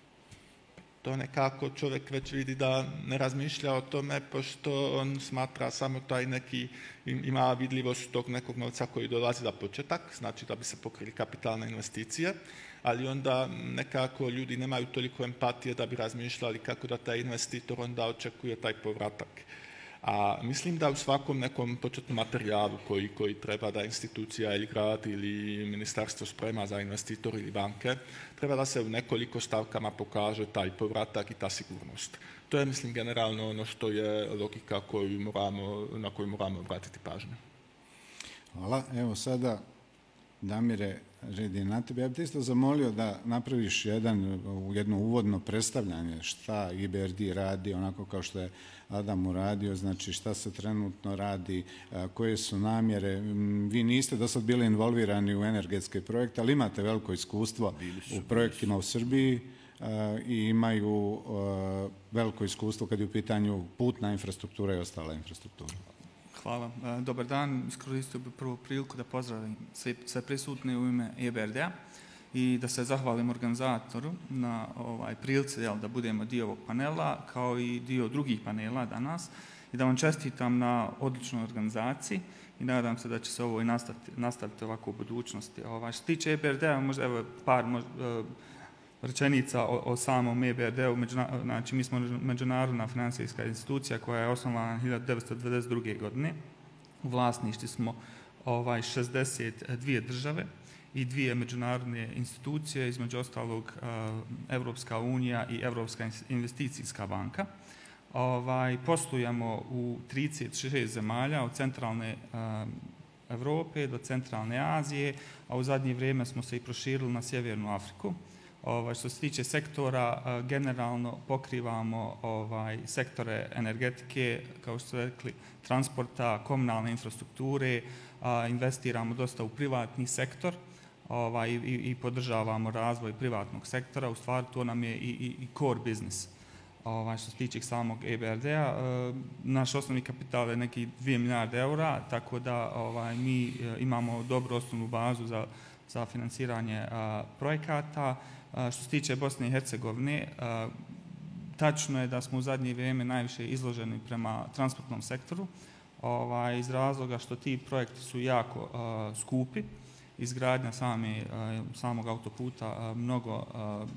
[SPEAKER 5] To nekako čovjek već vidi da ne razmišlja o tome, pošto on smatra samo taj neki, ima vidljivost tog nekog novca koji dolazi za početak, znači da bi se pokrili kapitalne investicije, ali onda nekako ljudi nemaju toliko empatije da bi razmišljali kako da taj investitor onda očekuje taj povratak. A mislim da u svakom nekom početnom materijalu koji, koji treba da institucija ili grad ili ministarstvo sprema za investitor ili banke, treba da se u nekoliko stavkama pokaže taj povratak i ta sigurnost. To je, mislim, generalno ono što je logika koju moramo, na koju moramo obratiti pažnju.
[SPEAKER 3] Hvala. Evo sada Damire, red je na tebi. Ja bih te isto zamolio da napraviš jedan, jedno uvodno predstavljanje šta I B R D radi, onako kao što je Adam uradio, znači šta se trenutno radi, koje su namjere. Vi niste do sad bili involvirani u energetske projekte, ali imate veliko iskustvo u projektima u Srbiji i imaju veliko iskustvo kad je u pitanju putna infrastruktura i ostala infrastruktura.
[SPEAKER 6] Hvala. Dobar dan. Iskoristio bih prvu priliku da pozdravim sve, sve prisutne u ime I B R D-a i da se zahvalim organizatoru na ovaj, prilici jel, da budemo dio ovog panela, kao i dio drugih panela danas, i da vam čestitam na odličnoj organizaciji i nadam se da će se ovo i nastaviti, nastaviti ovako u budućnosti. Ovaj, što se tiče I B R D-a, možda evo par možda, rečenica o, o samom I B R D-u. Znači, mi smo međunarodna financijska institucija koja je osnovana hiljadu devetsto devedeset druge. godine. U vlasništvu smo ovaj, šezdeset dvije države i dvije međunarodne institucije, između ostalog Evropska unija i Evropska investicijska banka. Ovaj, poslujemo u trideset šest zemalja, od centralne Evrope do centralne Azije, a u zadnje vrijeme smo se i proširili na Sjevernu Afriku. Ovaj, što se tiče sektora, generalno pokrivamo ovaj, sektore energetike, kao što ste rekli, transporta, komunalne infrastrukture, a, investiramo dosta u privatni sektor ovaj, i, i podržavamo razvoj privatnog sektora. U stvari to nam je i, i, i core business. Ovaj, što se tiče samog I B R D-a, naš osnovni kapital je neki dvije milijarde eura, tako da ovaj, mi imamo dobru osnovnu bazu za, za financiranje a, projekata. A, što se tiče Bosne i Hercegovine, a, tačno je da smo u zadnje vrijeme najviše izloženi prema transportnom sektoru, ovaj, iz razloga što ti projekti su jako a, skupi. Izgradnja same, a, samog autoputa a, mnogo a,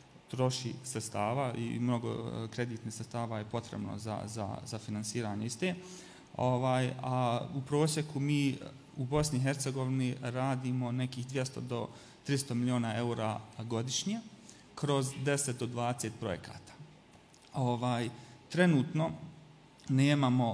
[SPEAKER 6] troši sredstava i mnogo kreditnih sredstava je potrebno za, za, za finansiranje iste. Ovaj, a u prosjeku mi u Bosni i Hercegovini radimo nekih dvjesto do tristo milijuna eura godišnje kroz deset do dvadeset projekata. Ovaj, trenutno nemamo,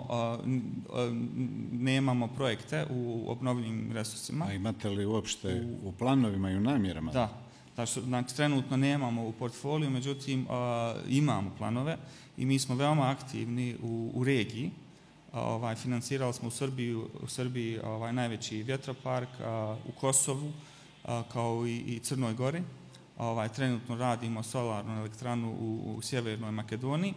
[SPEAKER 6] uh, nemamo projekte u obnovljivim resursima.
[SPEAKER 3] A imate li uopšte u, u planovima i u namjerama?
[SPEAKER 6] Da. Znači, trenutno nemamo u portfoliju, međutim, uh, imamo planove i mi smo veoma aktivni u, u regiji. Uh, ovaj, financirali smo u Srbiji, u Srbiji ovaj, najveći vjetropark, uh, u Kosovu, uh, kao i, i Crnoj Gori. Ovaj, trenutno radimo solarnu elektranu u, u Sjevernoj Makedoniji.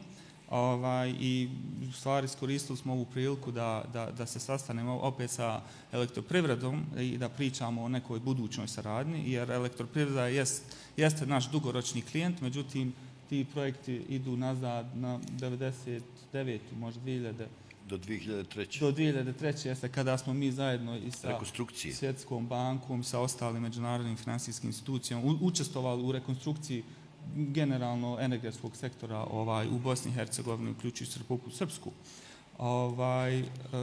[SPEAKER 6] Ovaj, i u stvari iskoristili smo ovu priliku da, da, da se sastanemo opet sa elektroprivredom i da pričamo o nekoj budućnoj saradnji, jer elektroprivreda jest, jeste naš dugoročni klijent, međutim ti projekti idu nazad na devedeset devete. možda dvije hiljade.
[SPEAKER 2] Do dvije hiljade treće.
[SPEAKER 6] Do dvije hiljade treće. jeste kada smo mi zajedno i sa Svjetskom bankom, sa ostalim međunarodnim financijskim institucijama učestvovali u rekonstrukciji generalno energetskog sektora ovaj, u Bosni i Hercegovini, uključujući Republiku Srpsku. Ovaj, e,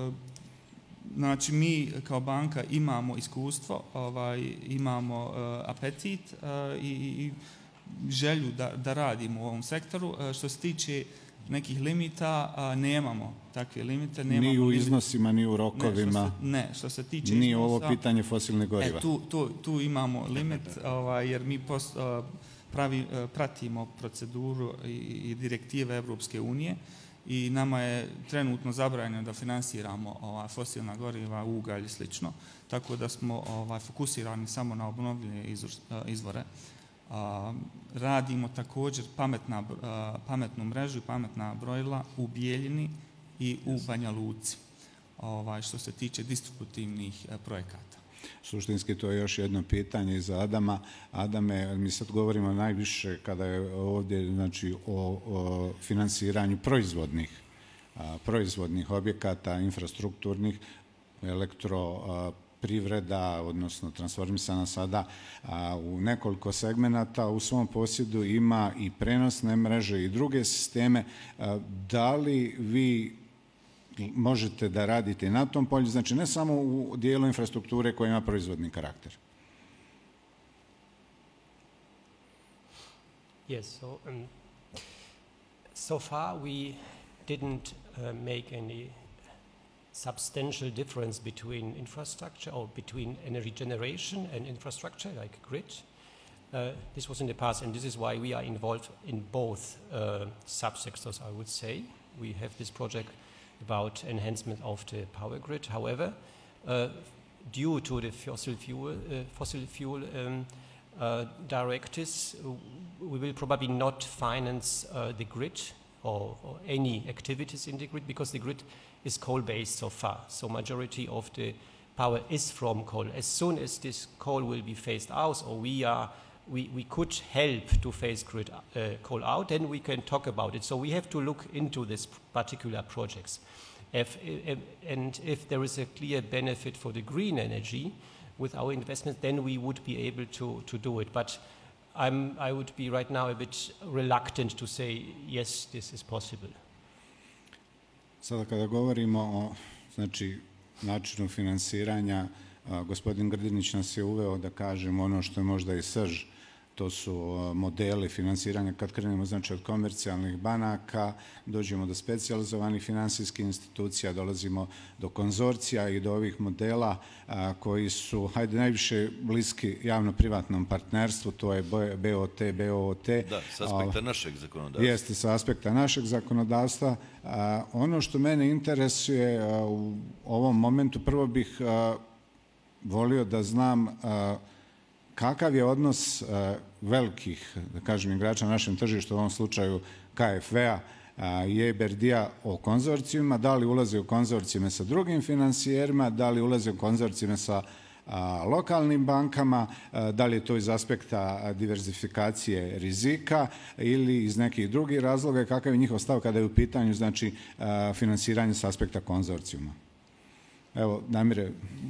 [SPEAKER 6] znači, mi kao banka imamo iskustvo, ovaj, imamo e, apetit e, i, i želju da, da radimo u ovom sektoru. E, što se tiče nekih limita, a, nemamo takve limite. Nemamo
[SPEAKER 3] ni u iznosima, ni u rokovima.
[SPEAKER 6] Ne, što se, ne, što se tiče
[SPEAKER 3] ni
[SPEAKER 6] iznosa,
[SPEAKER 3] ovo pitanje fosilne goriva.
[SPEAKER 6] E, tu, tu, tu imamo limit, ovaj, jer mi post, pravi, pratimo proceduru i, i direktive Evropske unije i nama je trenutno zabranjeno da finansiramo ovaj, fosilna goriva, ugalj i slično, tako da smo ovaj, fokusirani samo na obnovljive izvore. A, radimo također pametna, a, pametnu mrežu i pametna brojila u Bijeljini i u Banja Luci, ovaj, što se tiče distributivnih a, projekata.
[SPEAKER 3] Suštinski to je još jedno pitanje za Adama. Adame, mi sad govorimo najviše kada je ovdje znači, o, o finansiranju proizvodnih, a, proizvodnih objekata, infrastrukturnih, elektro a, privreda, odnosno transformisana sada a, u nekoliko segmenata. U svom posjedu ima i prenosne mreže i druge sisteme. A, da li vi možete da radite na tom polju, znači ne samo u dijelu infrastrukture koja ima proizvodni karakter?
[SPEAKER 4] Yes, so, um, so far we didn't uh, make any substantial difference between infrastructure or between energy generation and infrastructure like grid. Uh, this was in the past, and this is why we are involved in both uh, subsectors, I would say. We have this project about enhancement of the power grid. However, uh, due to the fossil fuel, uh, fossil fuel um, uh, directives, we will probably not finance uh, the grid or, or any activities in the grid, because the grid is coal-based so far. So majority of the power is from coal. As soon as this coal will be phased out, or we are We, we could help to phase grid uh, coal out, then we can talk about it. So we have to look into these particular projects. If, if, and if there is a clear benefit for the green energy with our investment, then we would be able to, to do it. But I'm, I would be right now a bit reluctant to say, yes, this is possible.
[SPEAKER 3] Sada kada govorimo o, znači, načinu finansiranja, a, gospodin Grdinić nas je uveo da kažemo ono što je možda i srž. To su modeli finansiranja. Kad krenemo, znači, od komercijalnih banaka, dođemo do specijalizovanih finansijskih institucija, dolazimo do konzorcija i do ovih modela a, koji su, hajde, najviše bliski javno-privatnom partnerstvu, to je B O T, B O O T.
[SPEAKER 2] Da, s aspekta a, našeg zakonodavstva.
[SPEAKER 3] Jeste, sa aspekta našeg zakonodavstva. A, ono što mene interesuje a, u ovom momentu, prvo bih a, volio da znam a, kakav je odnos uh, velikih, da kažem, igrača na našem tržištu, u ovom slučaju K F V-a uh, i E B R D-a o konzorcijima, da li ulaze u konzorcijime sa drugim finansijerima, da li ulaze u konzorcijime sa uh, lokalnim bankama, uh, da li je to iz aspekta diverzifikacije rizika ili iz nekih drugih razloga, kakav je njihov stav kada je u pitanju, znači, uh, finansiranje sa aspekta konzorcijuma. Evo, Damire,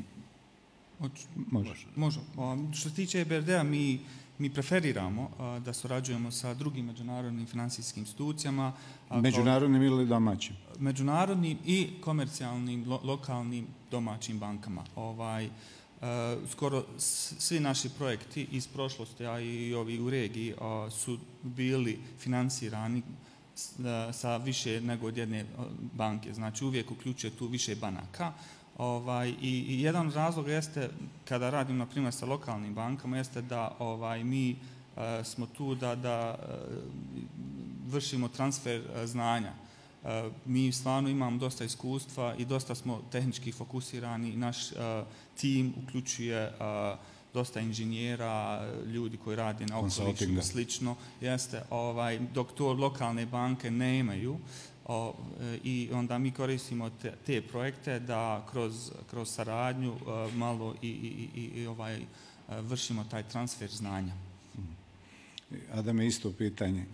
[SPEAKER 6] Može. Može. Što se tiče E B R D-a, mi, mi preferiramo a, da surađujemo sa drugim međunarodnim finansijskim institucijama.
[SPEAKER 3] A, međunarodnim kao, ili domaćim?
[SPEAKER 6] Međunarodnim i komercijalnim, lo, lokalnim domaćim bankama. Ovaj, a, skoro svi naši projekti iz prošlosti, a i ovi u regiji, a, su bili finansirani sa više nego od jedne banke. Znači, uvijek uključuje tu više banaka. Ovaj, i, i jedan od razloga jeste, kada radim, na primjer, sa lokalnim bankama, jeste da ovaj, mi e, smo tu da, da e, vršimo transfer e, znanja. E, mi stvarno imamo dosta iskustva i dosta smo tehnički fokusirani. Naš e, tim uključuje e, dosta inženjera, ljudi koji rade na okolišu i slično. Jeste, ovaj, dok to lokalne banke nemaju. O, i onda mi koristimo te, te projekte da kroz, kroz saradnju uh, malo i, i, i, i ovaj, uh, vršimo taj transfer znanja.
[SPEAKER 3] Adame, isto pitanje.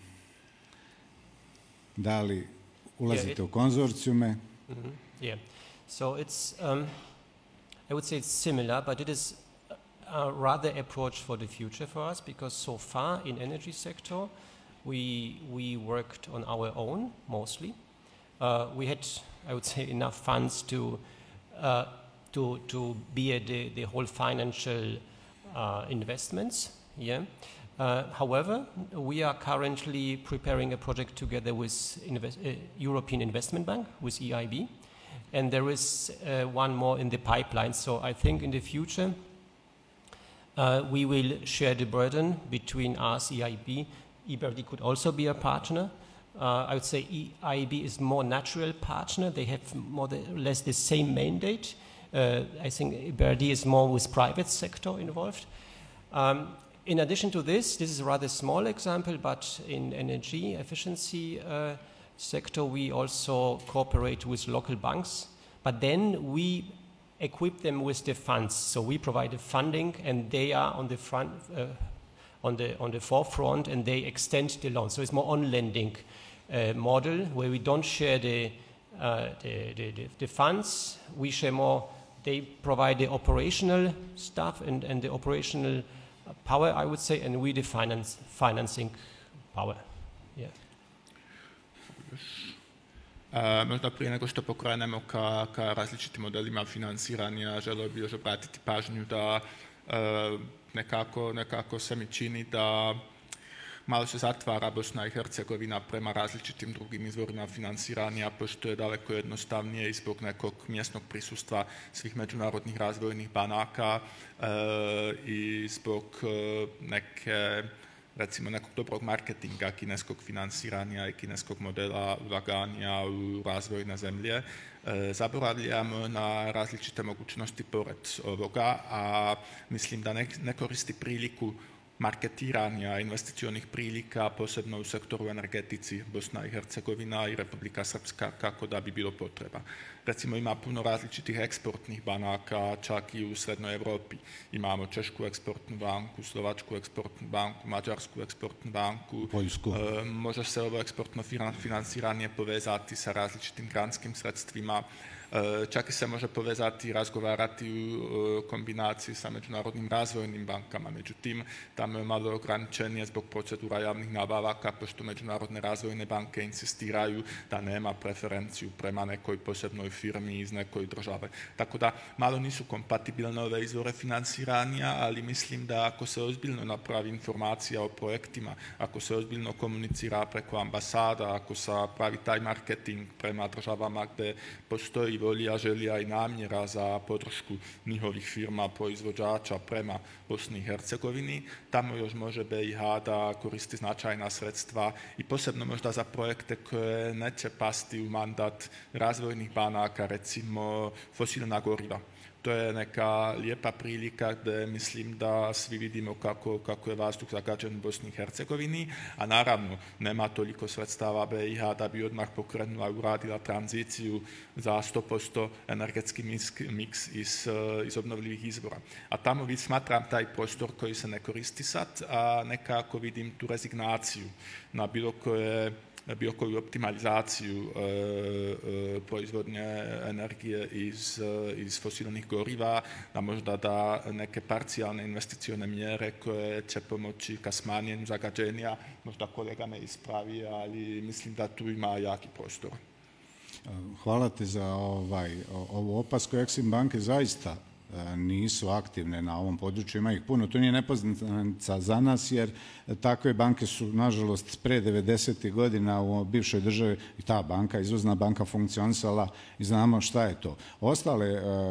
[SPEAKER 3] Da li ulazite yeah, it, u konzorcijume?
[SPEAKER 4] Mm-hmm, yeah. So it's, um, I would say it's similar, but it is a rather approach for the future for us, because so far in energy sector, We, we worked on our own, mostly. Uh, we had, I would say, enough funds to, uh, to, to be at the, the whole financial uh, investments. Yeah. Uh, however, we are currently preparing a project together with Invest, uh, European Investment Bank, with E I B, and there is uh, one more in the pipeline. So I think in the future, uh, we will share the burden between us, E I B. E B R D could also be a partner. Uh, I would say E I B is more natural partner. They have more or less the same mandate. Uh, I think E B R D is more with private sector involved. Um, in addition to this, this is a rather small example, but in energy efficiency uh, sector, we also cooperate with local banks. But then we equip them with the funds. So we provide the funding, and they are on the front, uh, on the on the forefront, and they extend the loan. So it's more on-lending uh, model where we don't share the, uh, the, the, the the funds. We share more. They provide the operational stuff and, and the operational power, I would say, and we the finance financing power. Yeah.
[SPEAKER 5] Uh, možda prije nego što pokrenemo ka, ka različitim modelima financiranja, želio bih još obratiti pažnju da uh, nekako, nekako se mi čini da malo se zatvara Bosna i Hercegovina prema različitim drugim izvorima finansiranja, pošto je daleko jednostavnije i zbog nekog mjesnog prisustva svih međunarodnih razvojnih banaka i zbog neke, recimo, nekog dobrog marketinga kineskog finansiranja i kineskog modela ulaganja u razvojne zemlje. Zaboravljamo na različite mogućnosti pored ovoga, a mislim da ne, ne koristi priliku marketiranja investicionih prilika, posebno u sektoru energetici Bosna i Hercegovina i Republika Srpska, kako da bi bilo potreba. Recimo, ima puno različitih eksportnih banaka, čak i u Srednjoj Evropi. Imamo Češku eksportnu banku, Slovačku eksportnu banku, Mađarsku eksportnu banku.
[SPEAKER 3] Poljsku.
[SPEAKER 5] E, može se ovo eksportno finansiranje povezati sa različitim granskim sredstvima. Čak i se može povezati i razgovarati u kombinaciji sa međunarodnim razvojnim bankama. Međutim, tamo je malo ograničenije zbog procedura javnih nabavaka, pošto međunarodne razvojne banke insistiraju da nema preferenciju prema nekoj posebnoj firmi iz nekoj države. Tako da malo nisu kompatibilne ove izvore finansiranja, ali mislim da ako se ozbiljno napravi informacija o projektima, ako se ozbiljno komunicira preko ambasada, ako se pravi taj marketing prema državama gde postoji volja, želja i namjera za podršku njihovih firma, proizvođača prema Bosni i Hercegovini, tamo još može B i H da koristi značajna sredstva i posebno možda za projekte koje neće pasti u mandat razvojnih banaka, recimo fosilna goriva. To je neka lijepa prilika gde mislim da svi vidimo kako, kako je vazduh zagađen u Bosni i Hercegovini, a naravno nema toliko sredstava B i H da bi odmah pokrenula i uradila tranziciju za sto posto energetski miks iz, iz obnovljivih izvora. A tamo vid smatram taj prostor koji se ne koristi sad, a nekako vidim tu rezignaciju na bilo koje bilo koju optimalizaciju e, e, proizvodnje energije iz, iz fosilnih goriva, da možda da neke parcijalne investicione mjere koje će pomoći ka smanjenju zagađenja, možda kolega me ispravi, ali mislim da tu ima jaki prostor.
[SPEAKER 3] Hvala ti za ovaj, ovu opasku. Exim banke zaista nisu aktivne na ovom području, ima ih puno. To nije nepoznanica za nas, jer takve banke su, nažalost, pre devedesetih godina u bivšoj državi i ta banka, izvozna banka, funkcionisala i znamo šta je to. Ostale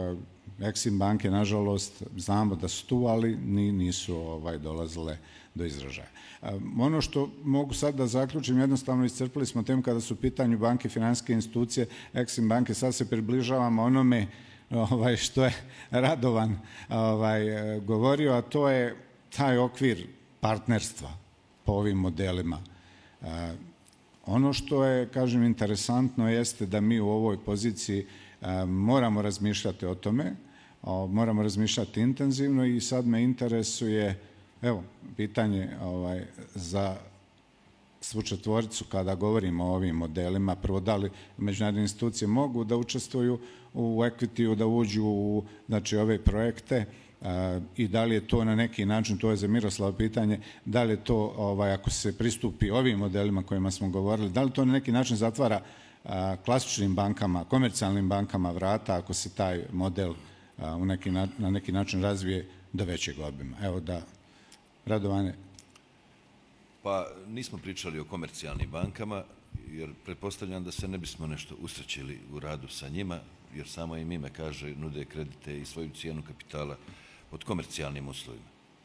[SPEAKER 3] Exim banke, nažalost, znamo da su tu, ali nisu ovaj, dolazile do izražaja. Ono što mogu sad da zaključim, jednostavno iscrpili smo temu kada su u pitanju banke, finansijske institucije, Exim banke, sad se približavamo onome Ovaj, što je Radovan ovaj, govorio, a to je taj okvir partnerstva po ovim modelima. E, ono što je, kažem, interesantno jeste da mi u ovoj poziciji e, moramo razmišljati o tome, o, moramo razmišljati intenzivno i sad me interesuje, evo, pitanje ovaj, za svu četvoricu kada govorimo o ovim modelima, prvo da li međunarodne institucije mogu da učestvuju u equity-u, da uđu u znači, ove projekte a, i da li je to na neki način, to je za Miroslava pitanje, da li je to, ovaj, ako se pristupi ovim modelima kojima smo govorili, da li to na neki način zatvara a, klasičnim bankama, komercijalnim bankama vrata, ako se taj model a, u neki, na, na neki način razvije do većeg obima. Evo da, Radovane.
[SPEAKER 2] Pa nismo pričali o komercijalnim bankama, jer pretpostavljam da se ne bismo nešto usrećili u radu sa njima, jer samo im ime kaže nude kredite i svoju cijenu kapitala pod komercijalnim uslovima.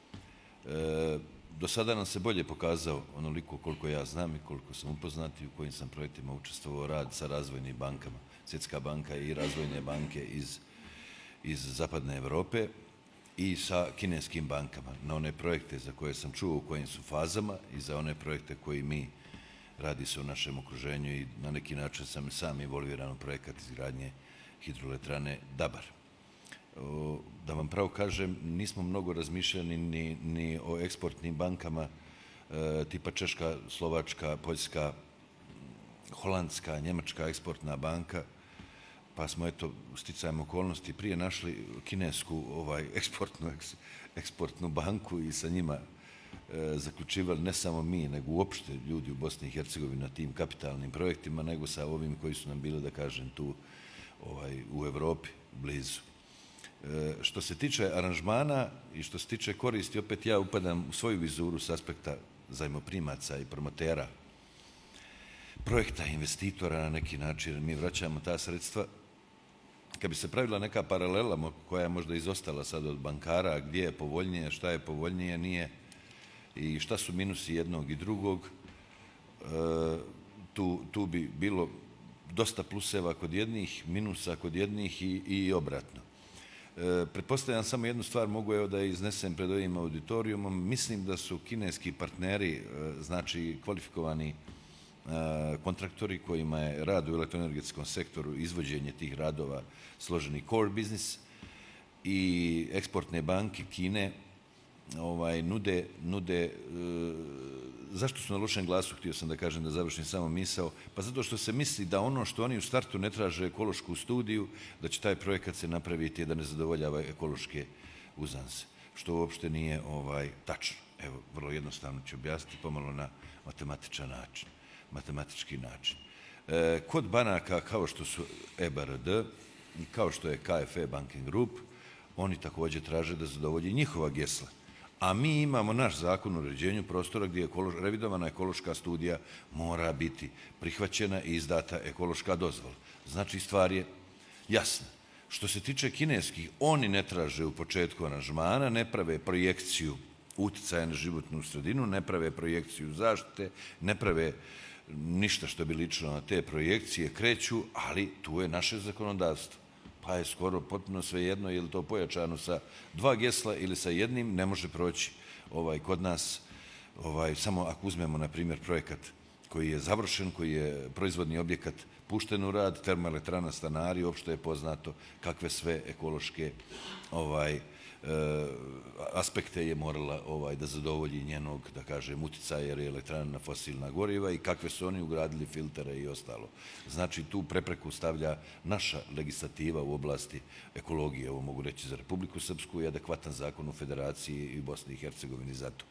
[SPEAKER 2] E, do sada nam se bolje pokazao, onoliko koliko ja znam i koliko sam upoznat i u kojim sam projektima učestvovao, rad sa razvojnim bankama, Svjetska banka i razvojne banke iz, iz Zapadne Evrope i sa kineskim bankama na one projekte za koje sam čuo u kojim su fazama i za one projekte koji mi radi se u našem okruženju i na neki način sam sam involviran u projekat izgradnje hidroelektrane Dabar. O, da vam pravo kažem, nismo mnogo razmišljali ni, ni o eksportnim bankama e, tipa Češka, Slovačka, Poljska, Holandska, Njemačka eksportna banka, pa smo eto sticajem okolnosti prije našli kinesku ovaj, eksportnu, eks, eksportnu banku i sa njima e, zaključivali ne samo mi, nego uopšte ljudi u Bosni i Hercegovini na tim kapitalnim projektima, nego sa ovim koji su nam bili, da kažem, tu ovaj, u Evropi, blizu. Što se tiče aranžmana i što se tiče koristi, opet ja upadam u svoju vizuru s aspekta zajmoprimaca i promotera projekta, investitora na neki način, mi vraćamo ta sredstva. Kad bi se pravila neka paralela koja je možda izostala sad od bankara, gdje je povoljnije, šta je povoljnije, nije i šta su minusi jednog i drugog, tu, tu bi bilo dosta pluseva kod jednih, minusa kod jednih i, i obratno. E, pretpostavljam samo jednu stvar, mogu evo da je iznesem pred ovim auditorijumom. Mislim da su kineski partneri, e, znači kvalifikovani e, kontraktori kojima je rad u elektroenergetskom sektoru, izvođenje tih radova složeni core business i eksportne banke Kine ovaj, nude, nude e, zašto su na lošem glasu, htio sam da kažem, da završim samo misao, pa zato što se misli da ono što oni u startu ne traže ekološku studiju, da će taj projekat se napraviti da ne zadovoljava ekološke uzanse, što uopšte nije ovaj, tačno. Evo, vrlo jednostavno ću objasniti pomalo na matematičan način, matematički način. E, kod banaka kao što su E B R D i kao što je K F E Banking Group, oni također traže da zadovolji njihova gesla. A mi imamo naš zakon o uređenju prostora gdje je ekološ, revidovana ekološka studija mora biti prihvaćena i izdata ekološka dozvola. Znači, stvar je jasna. Što se tiče kineskih, oni ne traže u početku aranžmana, ne prave projekciju uticaja na životnu sredinu, ne prave projekciju zaštite, ne prave ništa što bi ličilo na te projekcije, kreću, ali tu je naše zakonodavstvo. Pa je skoro potpuno svejedno je li to pojačano sa dva gesla ili sa jednim, ne može proći ovaj, kod nas, ovaj, samo ako uzmemo, na primjer, projekat koji je završen, koji je proizvodni objekat pušten u rad, termoelektrana Stanari, uopšte je poznato kakve sve ekološke ovaj, aspekte je morala ovaj, da zadovolji njenog, da kažem, uticaja jer je elektrana na fosilna goriva i kakve su oni ugradili filtere i ostalo. Znači, tu prepreku stavlja naša legislativa u oblasti ekologije, ovo mogu reći za Republiku Srpsku i adekvatan zakon u Federaciji i Bosni i Hercegovini za to.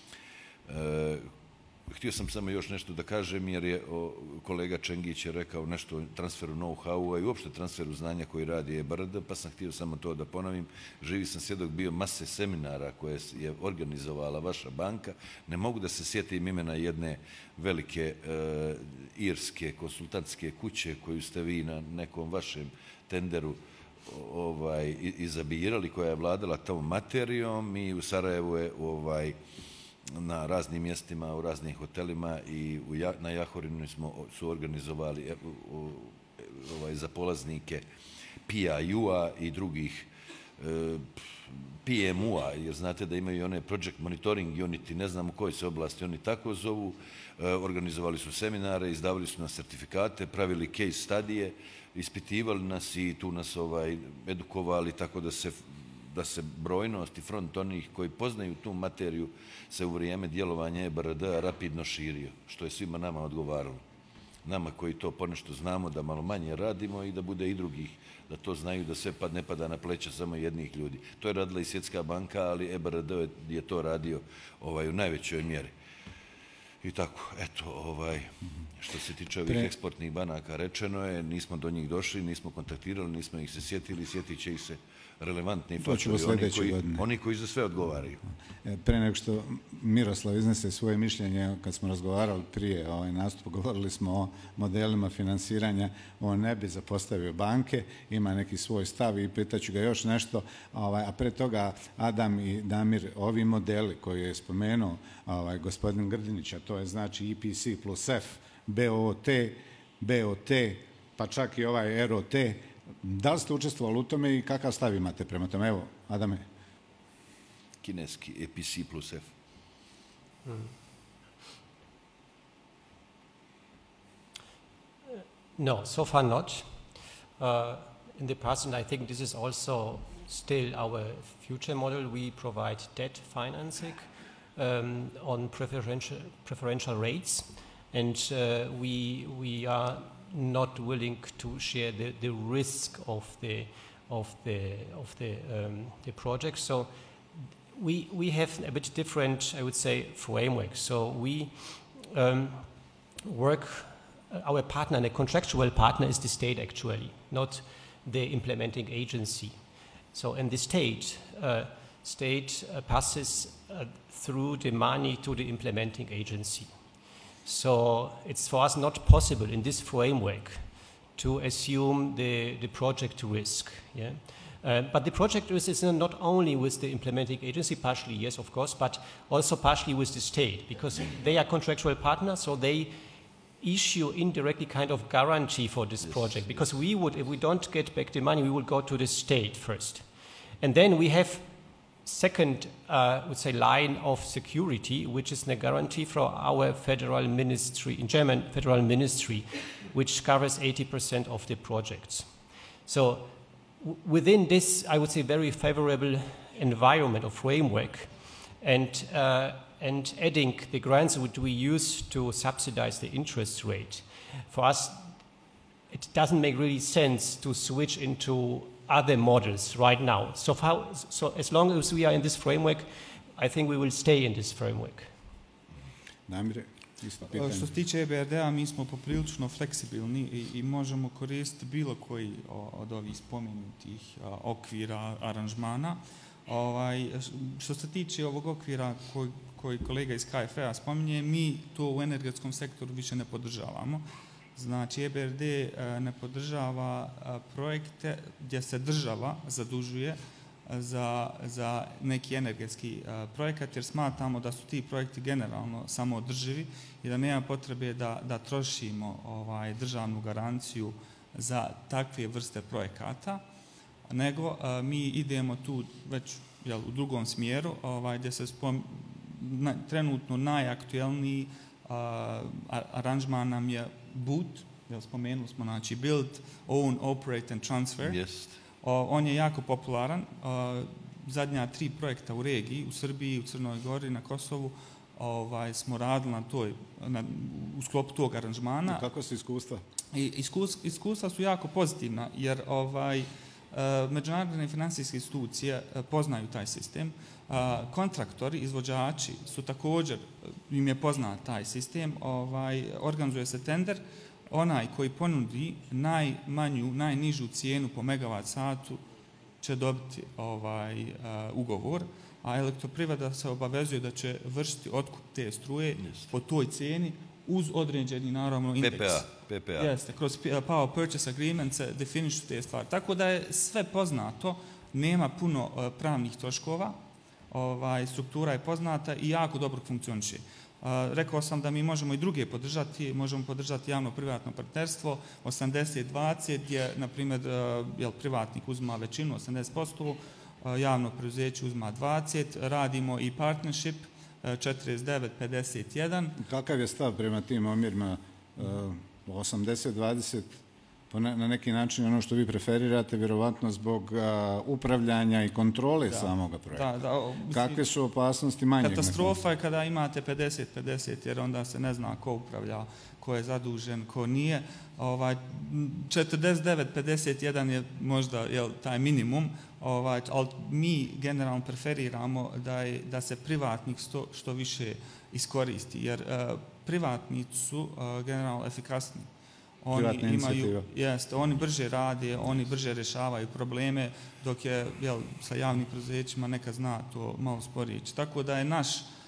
[SPEAKER 2] E, Htio sam samo još nešto da kažem, jer je o, kolega Čengić je rekao nešto o transferu know-howa i uopšte transferu znanja koji radi E B R D, pa sam htio samo to da ponovim. Živi sam svjedok bio mase seminara koje je organizovala vaša banka. Ne mogu da se sjetim imena jedne velike e, irske konsultantske kuće koju ste vi na nekom vašem tenderu ovaj, izabirali, koja je vladala tom materijom i u Sarajevu je ovaj, na raznim mjestima, u raznim hotelima i u, na Jahorinu smo su organizovali ovaj, za polaznike P I U-a i drugih e, P M U-a, jer znate da imaju one Project Monitoring Unit, ne znam u kojoj se oblasti oni tako zovu, e, organizovali su seminare, izdavali su nas certifikate, pravili case studije, ispitivali nas i tu nas ovaj, edukovali tako da se da se brojnost i front onih koji poznaju tu materiju se u vrijeme djelovanja E B R D-a rapidno širio, što je svima nama odgovaralo. Nama koji to ponešto znamo da malo manje radimo i da bude i drugih, da to znaju da sve pad ne pada na pleća samo jednih ljudi. To je radila i Svjetska banka, ali E B R D je to radio ovaj, u najvećoj mjeri. I tako, eto, ovaj, što se tiče ovih eksportnih banaka, rečeno je, nismo do njih došli, nismo kontaktirali, nismo ih se sjetili, sjetit će ih se relevantni faktori, oni koji, oni koji za sve odgovaraju.
[SPEAKER 3] Pre nego što Miroslav iznese svoje mišljenje, kad smo razgovarali prije ovaj nastup, govorili smo o modelima finansiranja, on ne bi zapostavio banke, ima neki svoj stav i pitaću ga još nešto, ovaj, a pre toga Adam i Damir, ovi modeli koji je spomenuo ovaj, gospodin Grdinić, a to je znači E P C plus F, B O T, B O T, pa čak i ovaj R O T. Da li ste učestvovali u tome i kakav stav imate prema tome? Evo, Adame.
[SPEAKER 2] Kineski E P C plus F. Hmm.
[SPEAKER 4] No, so far not. Uh, in the past, and I think this is also still our future model, we provide debt financing um, on preferential, preferential rates, and uh, we, we are not willing to share the, the risk of the of the of the um, the project. So we we have a bit different, I would say, framework. So we um, work. Uh, our partner, the contractual partner, is the state actually, not the implementing agency. So, and the state, uh, state uh, passes uh, through the money to the implementing agency. So it's for us not possible in this framework to assume the, the project risk. Yeah? Uh, but the project risk is not only with the implementing agency, partially yes, of course, but also partially with the state, because they are contractual partners, so they issue indirectly kind of guarantee for this yes, project, because yes. we would, if we don't get back the money, we will go to the state first. And then we have second, uh, would say, line of security, which is the guarantee from our federal ministry, in German federal ministry, which covers eighty percent of the projects. So w within this, I would say, very favorable environment or framework, and, uh, and adding the grants which we use to subsidize the interest rate, for us, it doesn't make really sense to switch into other models right now. So, far, so as long as we are in this framework, I think we will stay in this framework.
[SPEAKER 6] Što se tiče E B R D-a, mi smo poprilično fleksibilni i, i možemo koristiti bilo koji od ovih spomenutih okvira, aranžmana. Ovaj, što se tiče ovog okvira koji, koji kolega iz K F E-a spominje, mi to u energetskom sektoru više ne podržavamo. Znači, E B R D ne podržava projekte gdje se država zadužuje za, za neki energetski projekat, jer smatramo da su ti projekti generalno samoodrživi i da nema potrebe da, da trošimo ovaj, državnu garanciju za takve vrste projekata, nego mi idemo tu već jel, u drugom smjeru, ovaj, gdje se spom, na, trenutno najaktuelniji aranžman nam je B U T, jel, spomenuli smo, znači Build, Own, Operate and Transfer.
[SPEAKER 2] Yes.
[SPEAKER 6] O, on je jako popularan. O, zadnja tri projekta u regiji, u Srbiji, u Crnoj Gori, na Kosovu, ovaj, smo radili na toj, na, u sklopu tog aranžmana.
[SPEAKER 3] I kako su iskustva?
[SPEAKER 6] I, iskus, iskustva su jako pozitivna, jer ovaj, međunarodne finansijske institucije poznaju taj sistem. Kontraktori, izvođači su također, im je poznat taj sistem, ovaj, organizuje se tender, onaj koji ponudi najmanju, najnižu cijenu po megavat satu će dobiti ovaj, uh, ugovor, a Elektroprivreda se obavezuje da će vršiti otkup te struje Just. po toj cijeni uz određeni, naravno, indeks.
[SPEAKER 2] P P A. P P A.
[SPEAKER 6] Jeste, kroz Power Purchase Agreement se definišu te stvari. Tako da je sve poznato, nema puno uh, pravnih troškova, ovaj, struktura je poznata i jako dobro funkcioniše. Uh, rekao sam da mi možemo i druge podržati, možemo podržati javno-privatno partnerstvo, osamdeset dvadeset gdje, na primjer, uh, jel, privatnik uzma većinu, osamdeset posto, uh, javno preduzeće uzma dvadeset, radimo i partnership, uh, četrdeset devet pedeset jedan.
[SPEAKER 3] Kakav je stav prema tim omjerima uh, osamdeset dvadeset? Pa na neki način ono što vi preferirate, vjerovatno zbog a, upravljanja i kontrole da, samoga projekta. Da, da, o, mislim, kakve su opasnosti manjeg?
[SPEAKER 6] Katastrofa je kada imate pedeset pedeset, jer onda se ne zna ko upravlja, ko je zadužen, ko nije. Ovaj, četrdeset devet pedeset jedan je možda jel, taj minimum, ovaj, ali mi generalno preferiramo da, je, da se privatnik sto, što više iskoristi, jer a, privatnici su a, generalno efikasni. Oni imaju, jest, oni brže rade, oni brže rješavaju probleme, dok je jel, sa javnim preduzećima neka zna to malo sporije. Tako da je naš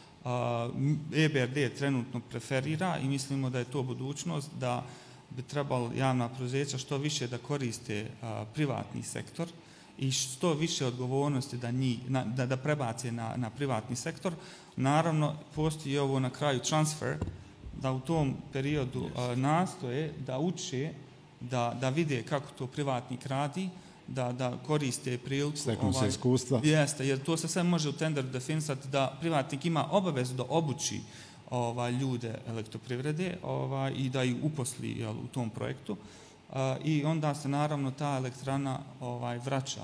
[SPEAKER 6] a, E B R D trenutno preferira i mislimo da je to budućnost, da bi trebalo javna preduzeća što više da koriste a, privatni sektor i što više odgovornosti da, njih, na, da, da prebace na, na privatni sektor. Naravno, postoji ovo na kraju transfer, da u tom periodu yes. nastoje da uče, da, da vide kako to privatnik radi, da, da koriste priliku.
[SPEAKER 3] Steknu se iskustva.
[SPEAKER 6] Jeste, jer to se sve može u tenderu definisati da privatnik ima obavezu da obuči ovaj, ljude Elektroprivrede ovaj, i da ih uposli jel, u tom projektu. A, I onda se naravno ta elektrana ovaj, vraća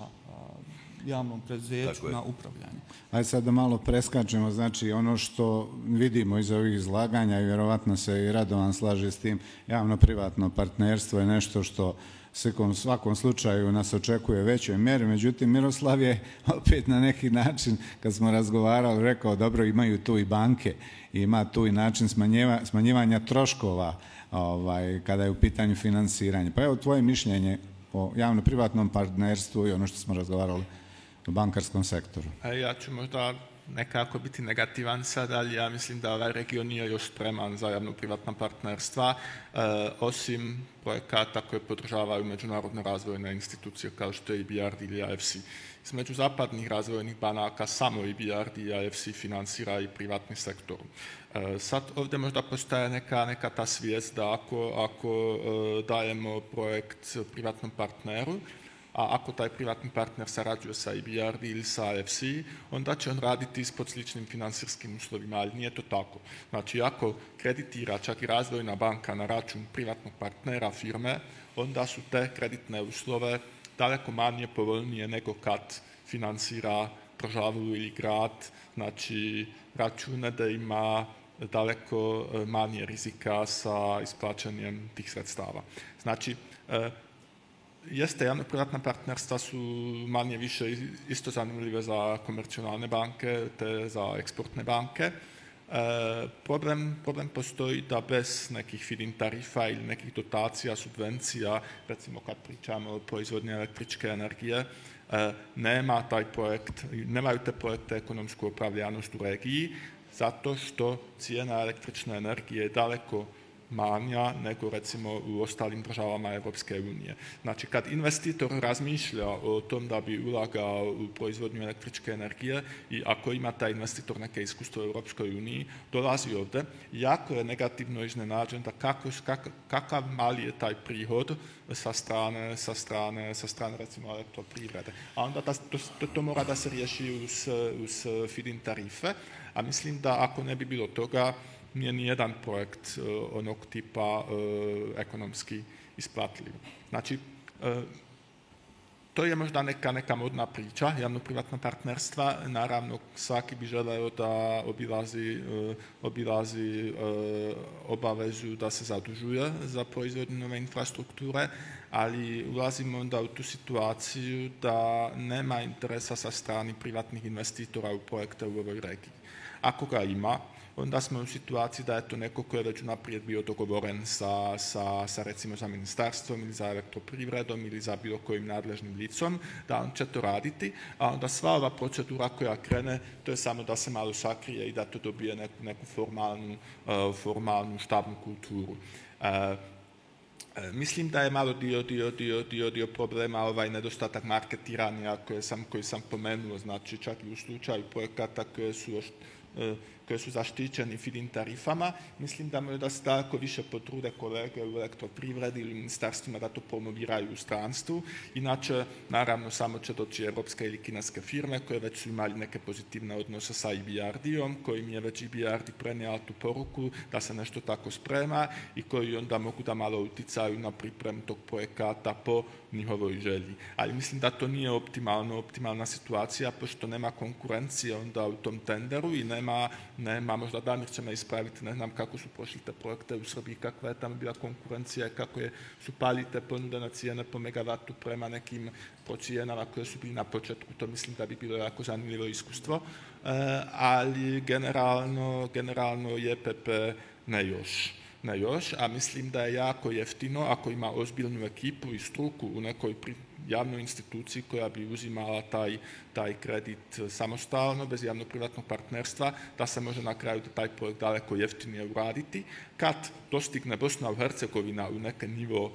[SPEAKER 6] javnom preduzeću na upravljanje.
[SPEAKER 3] Ajde sad da malo preskačemo, znači ono što vidimo iz ovih izlaganja i vjerovatno se i Radovan slaže s tim, javno-privatno partnerstvo je nešto što u svakom slučaju nas očekuje većoj mjeri, međutim Miroslav je opet na neki način, kad smo razgovarali, rekao dobro imaju tu i banke, ima tu i način smanjiva, smanjivanja troškova ovaj, kada je u pitanju finansiranja. Pa evo tvoje mišljenje o javno-privatnom partnerstvu i ono što smo razgovarali u bankarskom sektoru.
[SPEAKER 5] Ja ću možda nekako biti negativan sad, ali ja mislim da ovaj region nije još spreman za javno-privatna partnerstva, e, osim projekata koje podržavaju međunarodne razvojne institucije kao što je E B R D ili A F C. Između zapadnih razvojnih banaka samo E B R D i A F C financira i privatni sektor. E, sad ovdje možda postaje neka, neka ta svijest da ako, ako e, dajemo projekt privatnom partneru, a ako taj privatni partner sarađuje sa E B R D ili sa A F C, onda će on raditi ispod sličnim financijskim uslovima, ali nije to tako. Znači, ako kreditira čak i razvojna banka na račun privatnog partnera firme, onda su te kreditne uslove daleko manje povoljnije nego kad financira državu ili grad, znači račune da ima daleko manje rizika sa isplaćanjem tih sredstava. Znači, jeste, javno-privatna partnerstva su manje više isto zanimljive za komercijalne banke te za eksportne banke. E, problem, problem postoji da bez nekih feed-in tarifa ili nekih dotacija, subvencija, recimo kad pričamo o proizvodnji električne energije, e, nema taj projekt, nemaju te projekte ekonomsku opravljanost u regiji, zato što cijena električne energije je daleko manja nego recimo u ostalim državama Europske unije. Znači kad investitor razmišlja o tom da bi ulagao u proizvodnju električne energije i ako ima taj investitor neke iskustvo u Europskoj uniji, dolazi ovdje, jako je negativno iznenađen da kako, kak, kakav mali je taj prihod sa strane, sa strane, sa strane recimo elektroprivrede. A onda da, to, to, to mora da se riješi uz, uz feed-in tarife, a mislim da ako ne bi bilo toga, nije nijedan projekt uh, onog tipa uh, ekonomski isplatljiv. Znači, uh, to je možda neka, neka modna priča, javno-privatna partnerstva. Naravno, svaki bi želeo da obilazi, uh, obilazi uh, obavezu da se zadužuje za proizvodnju nove infrastrukture, ali ulazimo onda u tu situaciju da nema interesa sa strani privatnih investitora u projekte u ovoj regiji. Ako ga ima, onda smo u situaciji da je to neko koji je već naprijed bio dogovoren sa, sa, sa recimo za ministarstvom ili za elektroprivredom ili za bilo kojim nadležnim licom, da on će to raditi, a onda sva ova procedura koja krene, to je samo da se malo sakrije i da to dobije neku, neku formalnu, uh, formalnu štabnu kulturu. Uh, Mislim da je malo dio, dio, dio, dio, dio problema ovaj nedostatak marketiranja koje sam, koji sam pomenuo, znači čak i u slučaju projekata koje su još koje su zaštićeni feed-in tarifama. Mislim da možda se daleko više potrude kolege u elektroprivredi ili ministarstvima da to promoviraju u stranstvu. Inače, naravno, samo će doći europske ili kineske firme koje već su imali neke pozitivne odnose sa E B R D-om, kojim je već E B R D prenijela tu poruku da se nešto tako sprema i koji onda mogu da malo uticaju na pripremu tog projekata po njihovoj želji. Ali mislim da to nije optimalno, optimalna situacija, pošto nema konkurencije onda u tom tenderu i nema, nema možda Damir će me ispraviti, ne znam kako su prošli te projekte u Srbiji, kakva je tamo bila konkurencija, kako je, su pali te ponudene cijene po megavatu prema nekim procijenama koje su bili na početku, to mislim da bi bilo jako zanimljivo iskustvo, e, ali generalno, generalno J P P ne još. Ne još, a mislim da je jako jeftino ako ima ozbiljnu ekipu i struku u nekoj javnoj instituciji koja bi uzimala taj, taj kredit samostalno, bez javno-privatnog partnerstva, da se može na kraju taj projekt daleko jeftinije uraditi. Kad dostigne Bosna i Hercegovina u neki nivo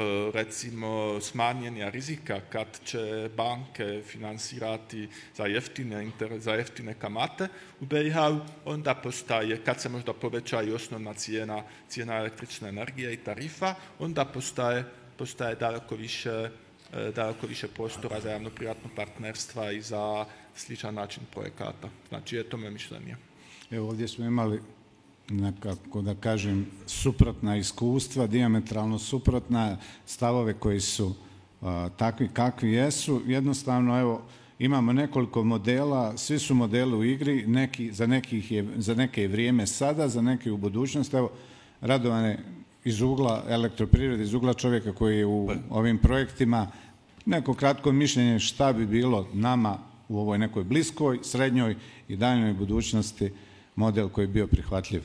[SPEAKER 5] recimo smanjenja rizika, kad će banke finansirati za jeftine, za jeftine kamate u B i H, onda postaje, kad se možda poveća i osnovna cijena, cijena električne energije i tarifa, onda postaje, postaje daleko više, daleko više prostora za javno-privatno partnerstva i za sličan način projekata. Znači, je to moje mišljenje.
[SPEAKER 3] Evo, ovdje smo imali nekako da kažem suprotna iskustva, dijametralno suprotna, stavove koji su a, takvi kakvi jesu. Jednostavno, evo, imamo nekoliko modela, svi su modeli u igri, neki, za, nekih je, za neke je vrijeme sada, za neke u budućnosti. Evo, Radovane, iz ugla elektroprivrede, iz ugla čovjeka koji je u ovim projektima, neko kratko mišljenje šta bi bilo nama u ovoj nekoj bliskoj, srednjoj i daljnjoj budućnosti model koji je bio prihvatljiv.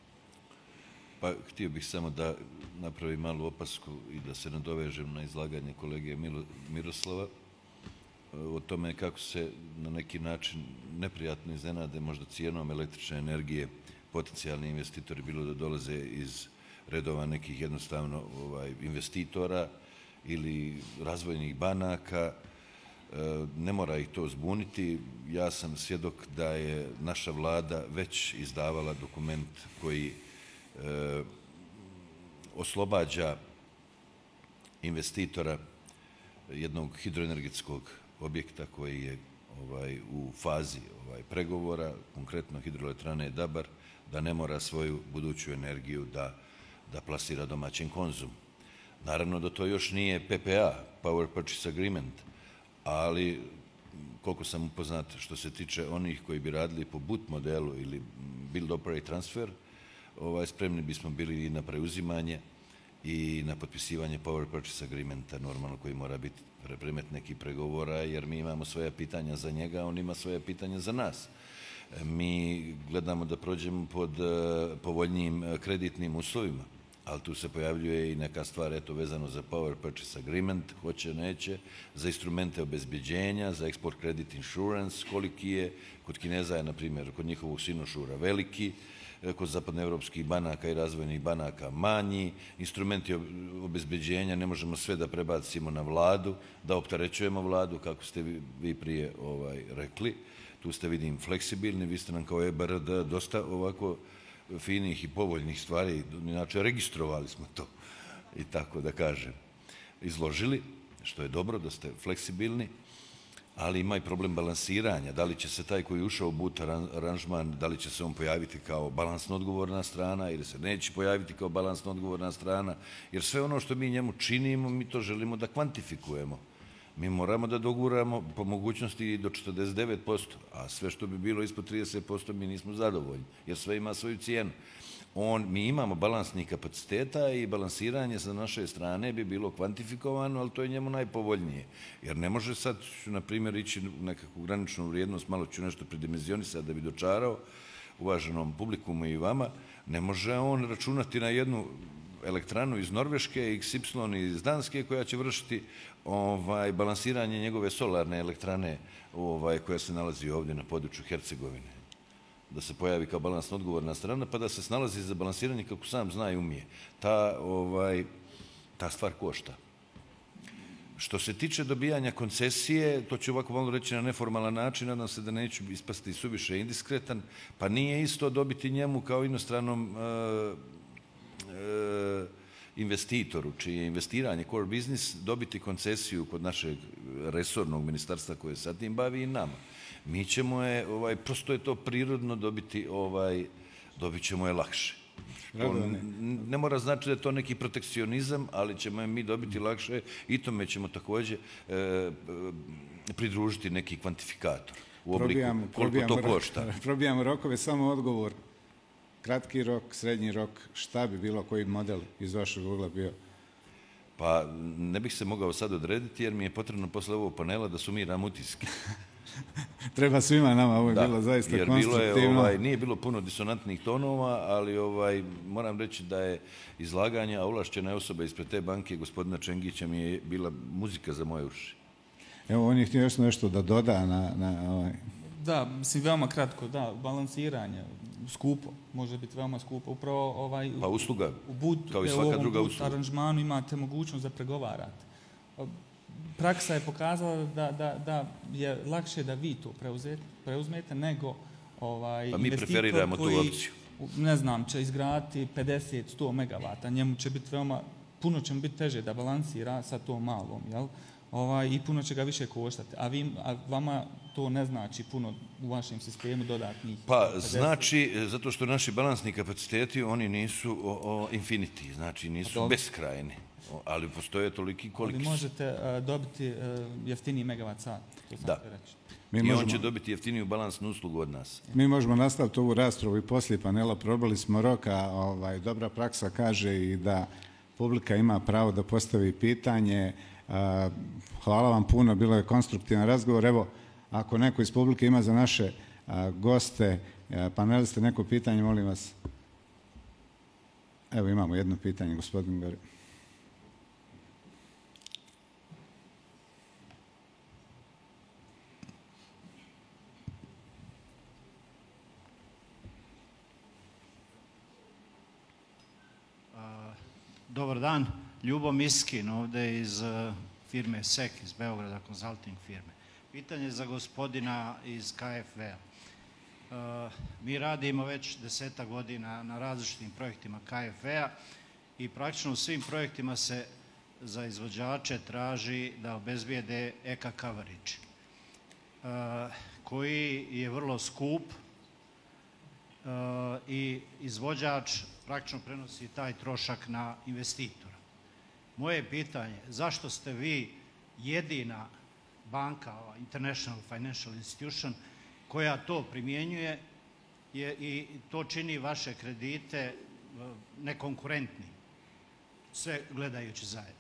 [SPEAKER 2] Pa htio bih samo da napravim malu opasku i da se nadovežem na izlaganje kolege Milo, Miroslava. o tome kako se na neki način neprijatno iznenade možda cijenom električne energije potencijalni investitori, bilo da dolaze iz redova nekih jednostavno ovaj, investitora ili razvojnih banaka. Ne mora ih to zbuniti. Ja sam svjedok da je naša vlada već izdavala dokument koji e, oslobađa investitora jednog hidroenergetskog objekta koji je ovaj, u fazi ovaj, pregovora, konkretno hidroelektrane Dabar, da ne mora svoju buduću energiju da, da plasira domaćem konzumu. Naravno da to još nije P P A, Power Purchase Agreement, ali koliko sam upoznat što se tiče onih koji bi radili po B U T modelu ili Build Operate Transfer, ovaj, spremni bismo bili i na preuzimanje i na potpisivanje Power Purchase Agreementa, normalno koji mora biti predmet nekih pregovora, jer mi imamo svoja pitanja za njega, a on ima svoja pitanja za nas. Mi gledamo da prođemo pod povoljnijim kreditnim uslovima, ali tu se pojavljuje i neka stvar, eto, vezano za Power Purchase Agreement, hoće, neće, za instrumente obezbjeđenja, za Export Credit Insurance, koliki je, kod Kineza je, na primjer, kod njihovog sinošura veliki, kod zapadnoevropskih banaka i razvojnih banaka manji, instrumenti obezbeđenja ne možemo sve da prebacimo na vladu, da opterećujemo vladu, kako ste vi prije ovaj, rekli. Tu ste, vidim, fleksibilni, vi ste nam kao E B R D dosta ovako finih i povoljnih stvari, inače registrovali smo to i tako da kažem, izložili, što je dobro da ste fleksibilni, ali ima i problem balansiranja. Da li će se taj koji je ušao u B U T aranžman, da li će se on pojaviti kao balansno odgovorna strana ili se neće pojaviti kao balansno odgovorna strana, jer sve ono što mi njemu činimo, mi to želimo da kvantifikujemo. Mi moramo da doguramo po mogućnosti do četrdeset devet posto, a sve što bi bilo ispod trideset posto mi nismo zadovoljni, jer sve ima svoju cijenu. On, mi imamo balansnih kapaciteta i balansiranje sa naše strane bi bilo kvantifikovano, ali to je njemu najpovoljnije. Jer ne može sad, na primjer, ići u nekakvu graničnu vrijednost, malo ću nešto pridimenzionisati da bi dočarao uvaženom publikumu i vama, ne može on računati na jednu elektranu iz Norveške, X Y iz Danske, koja će vršiti ovaj, balansiranje njegove solarne elektrane ovaj, koja se nalazi ovdje na području Hercegovine. Da se pojavi kao balansno odgovorna strana, pa da se snalazi za balansiranje kako sam zna i umije. Ta, ovaj, ta stvar košta. Što se tiče dobijanja koncesije, to ću ovako malo reći na neformalan način, nadam se da neću ispasti suviše indiskretan, pa nije isto dobiti njemu kao inostranom e, e, investitoru, čije je investiranje core business, dobiti koncesiju kod našeg resornog ministarstva koje se tim bavi i nama. Mi ćemo je, ovaj, prosto je to prirodno dobiti, ovaj, dobit ćemo je lakše. To ne mora znači da je to neki protekcionizam, ali ćemo je mi dobiti lakše i tome ćemo također e, pridružiti neki kvantifikator u obliku probijamo, koliko probijamo, to košta.
[SPEAKER 3] Probijamo rokove, samo odgovor. Kratki rok, srednji rok, šta bi bilo, koji model iz vašeg ugla bio?
[SPEAKER 2] Pa ne bih se mogao sad odrediti jer mi je potrebno posle ovog panela da sumiram utiske.
[SPEAKER 3] Treba svima nama, ovo je da, bilo zaista
[SPEAKER 2] jer
[SPEAKER 3] konstruktivno.
[SPEAKER 2] Bilo je, ovaj, nije bilo puno disonantnih tonova, ali ovaj, moram reći da je izlaganje, a ovlašćena osoba ispred te banke, gospodina Čengića, mi je bila muzika za moje uši.
[SPEAKER 3] Evo, on je htio još nešto da doda na... na ovaj...
[SPEAKER 6] Da, mislim, veoma kratko, da, balansiranje, skupo, može biti veoma skupo. Upravo ovaj...
[SPEAKER 2] Pa usluga,
[SPEAKER 6] u bud,
[SPEAKER 2] kao i svaka druga usluga.
[SPEAKER 6] U aranžmanu imate mogućnost da pregovarate. Praksa je pokazala da, da, da je lakše da vi to preuzete, preuzmete nego ovaj,
[SPEAKER 2] pa mi preferiramo
[SPEAKER 6] koji,
[SPEAKER 2] tu opciju.
[SPEAKER 6] Ne znam, će izgraditi pedeset do sto megavata. Njemu će biti veoma, puno će mu biti teže da balansira sa tom malom, jel? Ovaj, i puno će ga više koštati. A, vi, a vama to ne znači puno u vašem sistemu dodatnih...
[SPEAKER 2] Pa pedeset. Znači, zato što naši balansni kapaciteti, oni nisu o, o infinity, znači nisu Dobro. beskrajni. Ali postoje toliki koliki...
[SPEAKER 6] Ali možete uh, dobiti uh, jeftiniji megavat sat.
[SPEAKER 2] Da. Mi I možemo... on će dobiti jeftiniju balansnu uslugu od nas.
[SPEAKER 3] Mi možemo nastaviti ovu raspravu i poslije panela. Probali smo roka. Ovaj, dobra praksa kaže i da publika ima pravo da postavi pitanje. Uh, hvala vam puno, bilo je konstruktivan razgovor. Evo, ako neko iz publike ima za naše uh, goste, uh, paneliste, neko pitanje, molim vas. Evo, imamo jedno pitanje, gospodin Gari.
[SPEAKER 7] Dobar dan, Ljubo Miskin ovdje iz firme S E K, iz Beograda, konsulting firme. Pitanje za gospodina iz K F V-a. Mi radimo već deseta godina na različitim projektima K F V-a i praktično u svim projektima se za izvođače traži da obezbijede E K coverage, koji je vrlo skup i izvođač praktično prenosi taj trošak na investitora. Moje pitanje, zašto ste vi jedina banka, International Financial Institution, koja to primjenjuje i to čini vaše kredite nekonkurentnim, sve gledajući zajedno?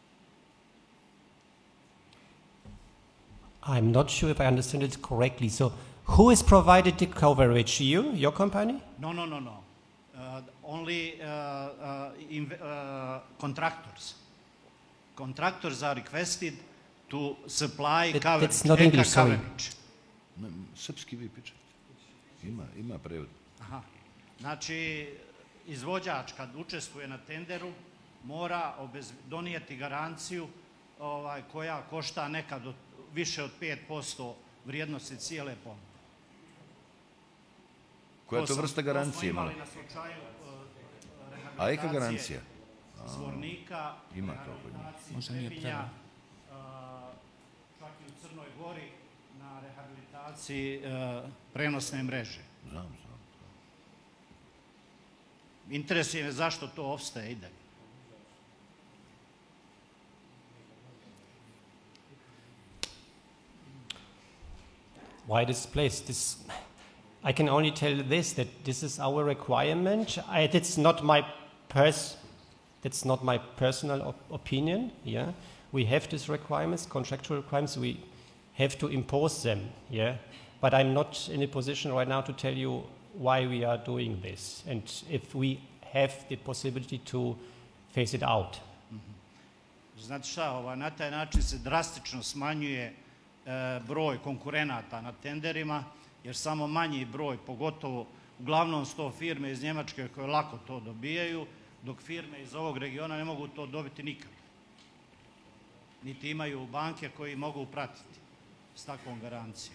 [SPEAKER 4] I'm not sure if I understand it correctly. So, who has provided the coverage? You, your company?
[SPEAKER 7] No, no, no, no. Uh, only uh, uh, in, uh, contractors. Contractors are requested to supply
[SPEAKER 4] That,
[SPEAKER 7] coverage.
[SPEAKER 4] That's not English, sorry.
[SPEAKER 2] Srpski vi pričate. Ima, ima prevod.
[SPEAKER 7] Aha. Znači, izvođač kad učestvuje na tenderu mora obez, donijeti garanciju ovaj, koja košta nekad od, više od pet posto vrijednosti cijele ponude.
[SPEAKER 2] Koja je to vrsta garancije?
[SPEAKER 7] To smo imali na slučaju uh,
[SPEAKER 2] A eka garancija?
[SPEAKER 7] Zvornika,
[SPEAKER 2] ima to kod njih.
[SPEAKER 7] Trebinja, uh, čak i u Crnoj Gori na rehabilitaciji uh, prenosne mreže.
[SPEAKER 2] Znam, znam.
[SPEAKER 7] Interesuje me zašto to opstaje i dalje.
[SPEAKER 4] Why this place? This, I can only tell this, that this is our requirement. I, that's not my pers, that's not my personal op opinion. Yeah, we have these requirements, contractual requirements. We have to impose them. Yeah, but I'm not in a position right now to tell you why we are doing this and if we have the possibility to phase it out.
[SPEAKER 7] Mm-hmm. Znači šta, na taj način se drastično smanjuje broj konkurenata na tenderima, jer samo manji broj, pogotovo uglavnom sto firme iz Njemačke koje lako to dobijaju, dok firme iz ovog regiona ne mogu to dobiti nikad. Niti imaju banke koji mogu pratiti s takvom garancijom.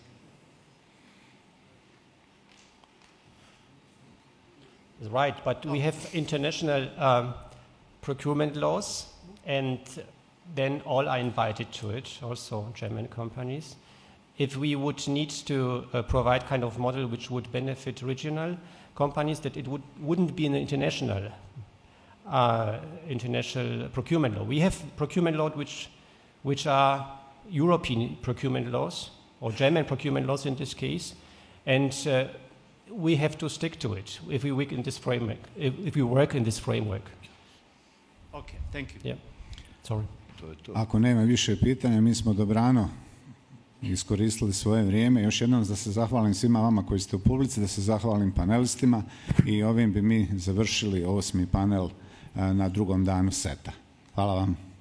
[SPEAKER 4] Right, but we have international um, procurement laws, and then all are invited to it, also German companies. If we would need to uh, provide kind of model which would benefit regional companies, that it would, wouldn't be an international uh, international procurement law. We have procurement laws which, which are European procurement laws, or German procurement laws in this case, and uh, we have to stick to it if we work in this framework. If, if we work in this framework.
[SPEAKER 7] Okay, thank you.
[SPEAKER 4] Yeah, sorry.
[SPEAKER 3] Ako nema više pitanja, mi smo dobrano iskoristili svoje vrijeme. Još jednom da se zahvalim svima vama koji ste u publici, da se zahvalim panelistima i ovim bi mi završili osmi panel na drugom danu seta. Hvala vam.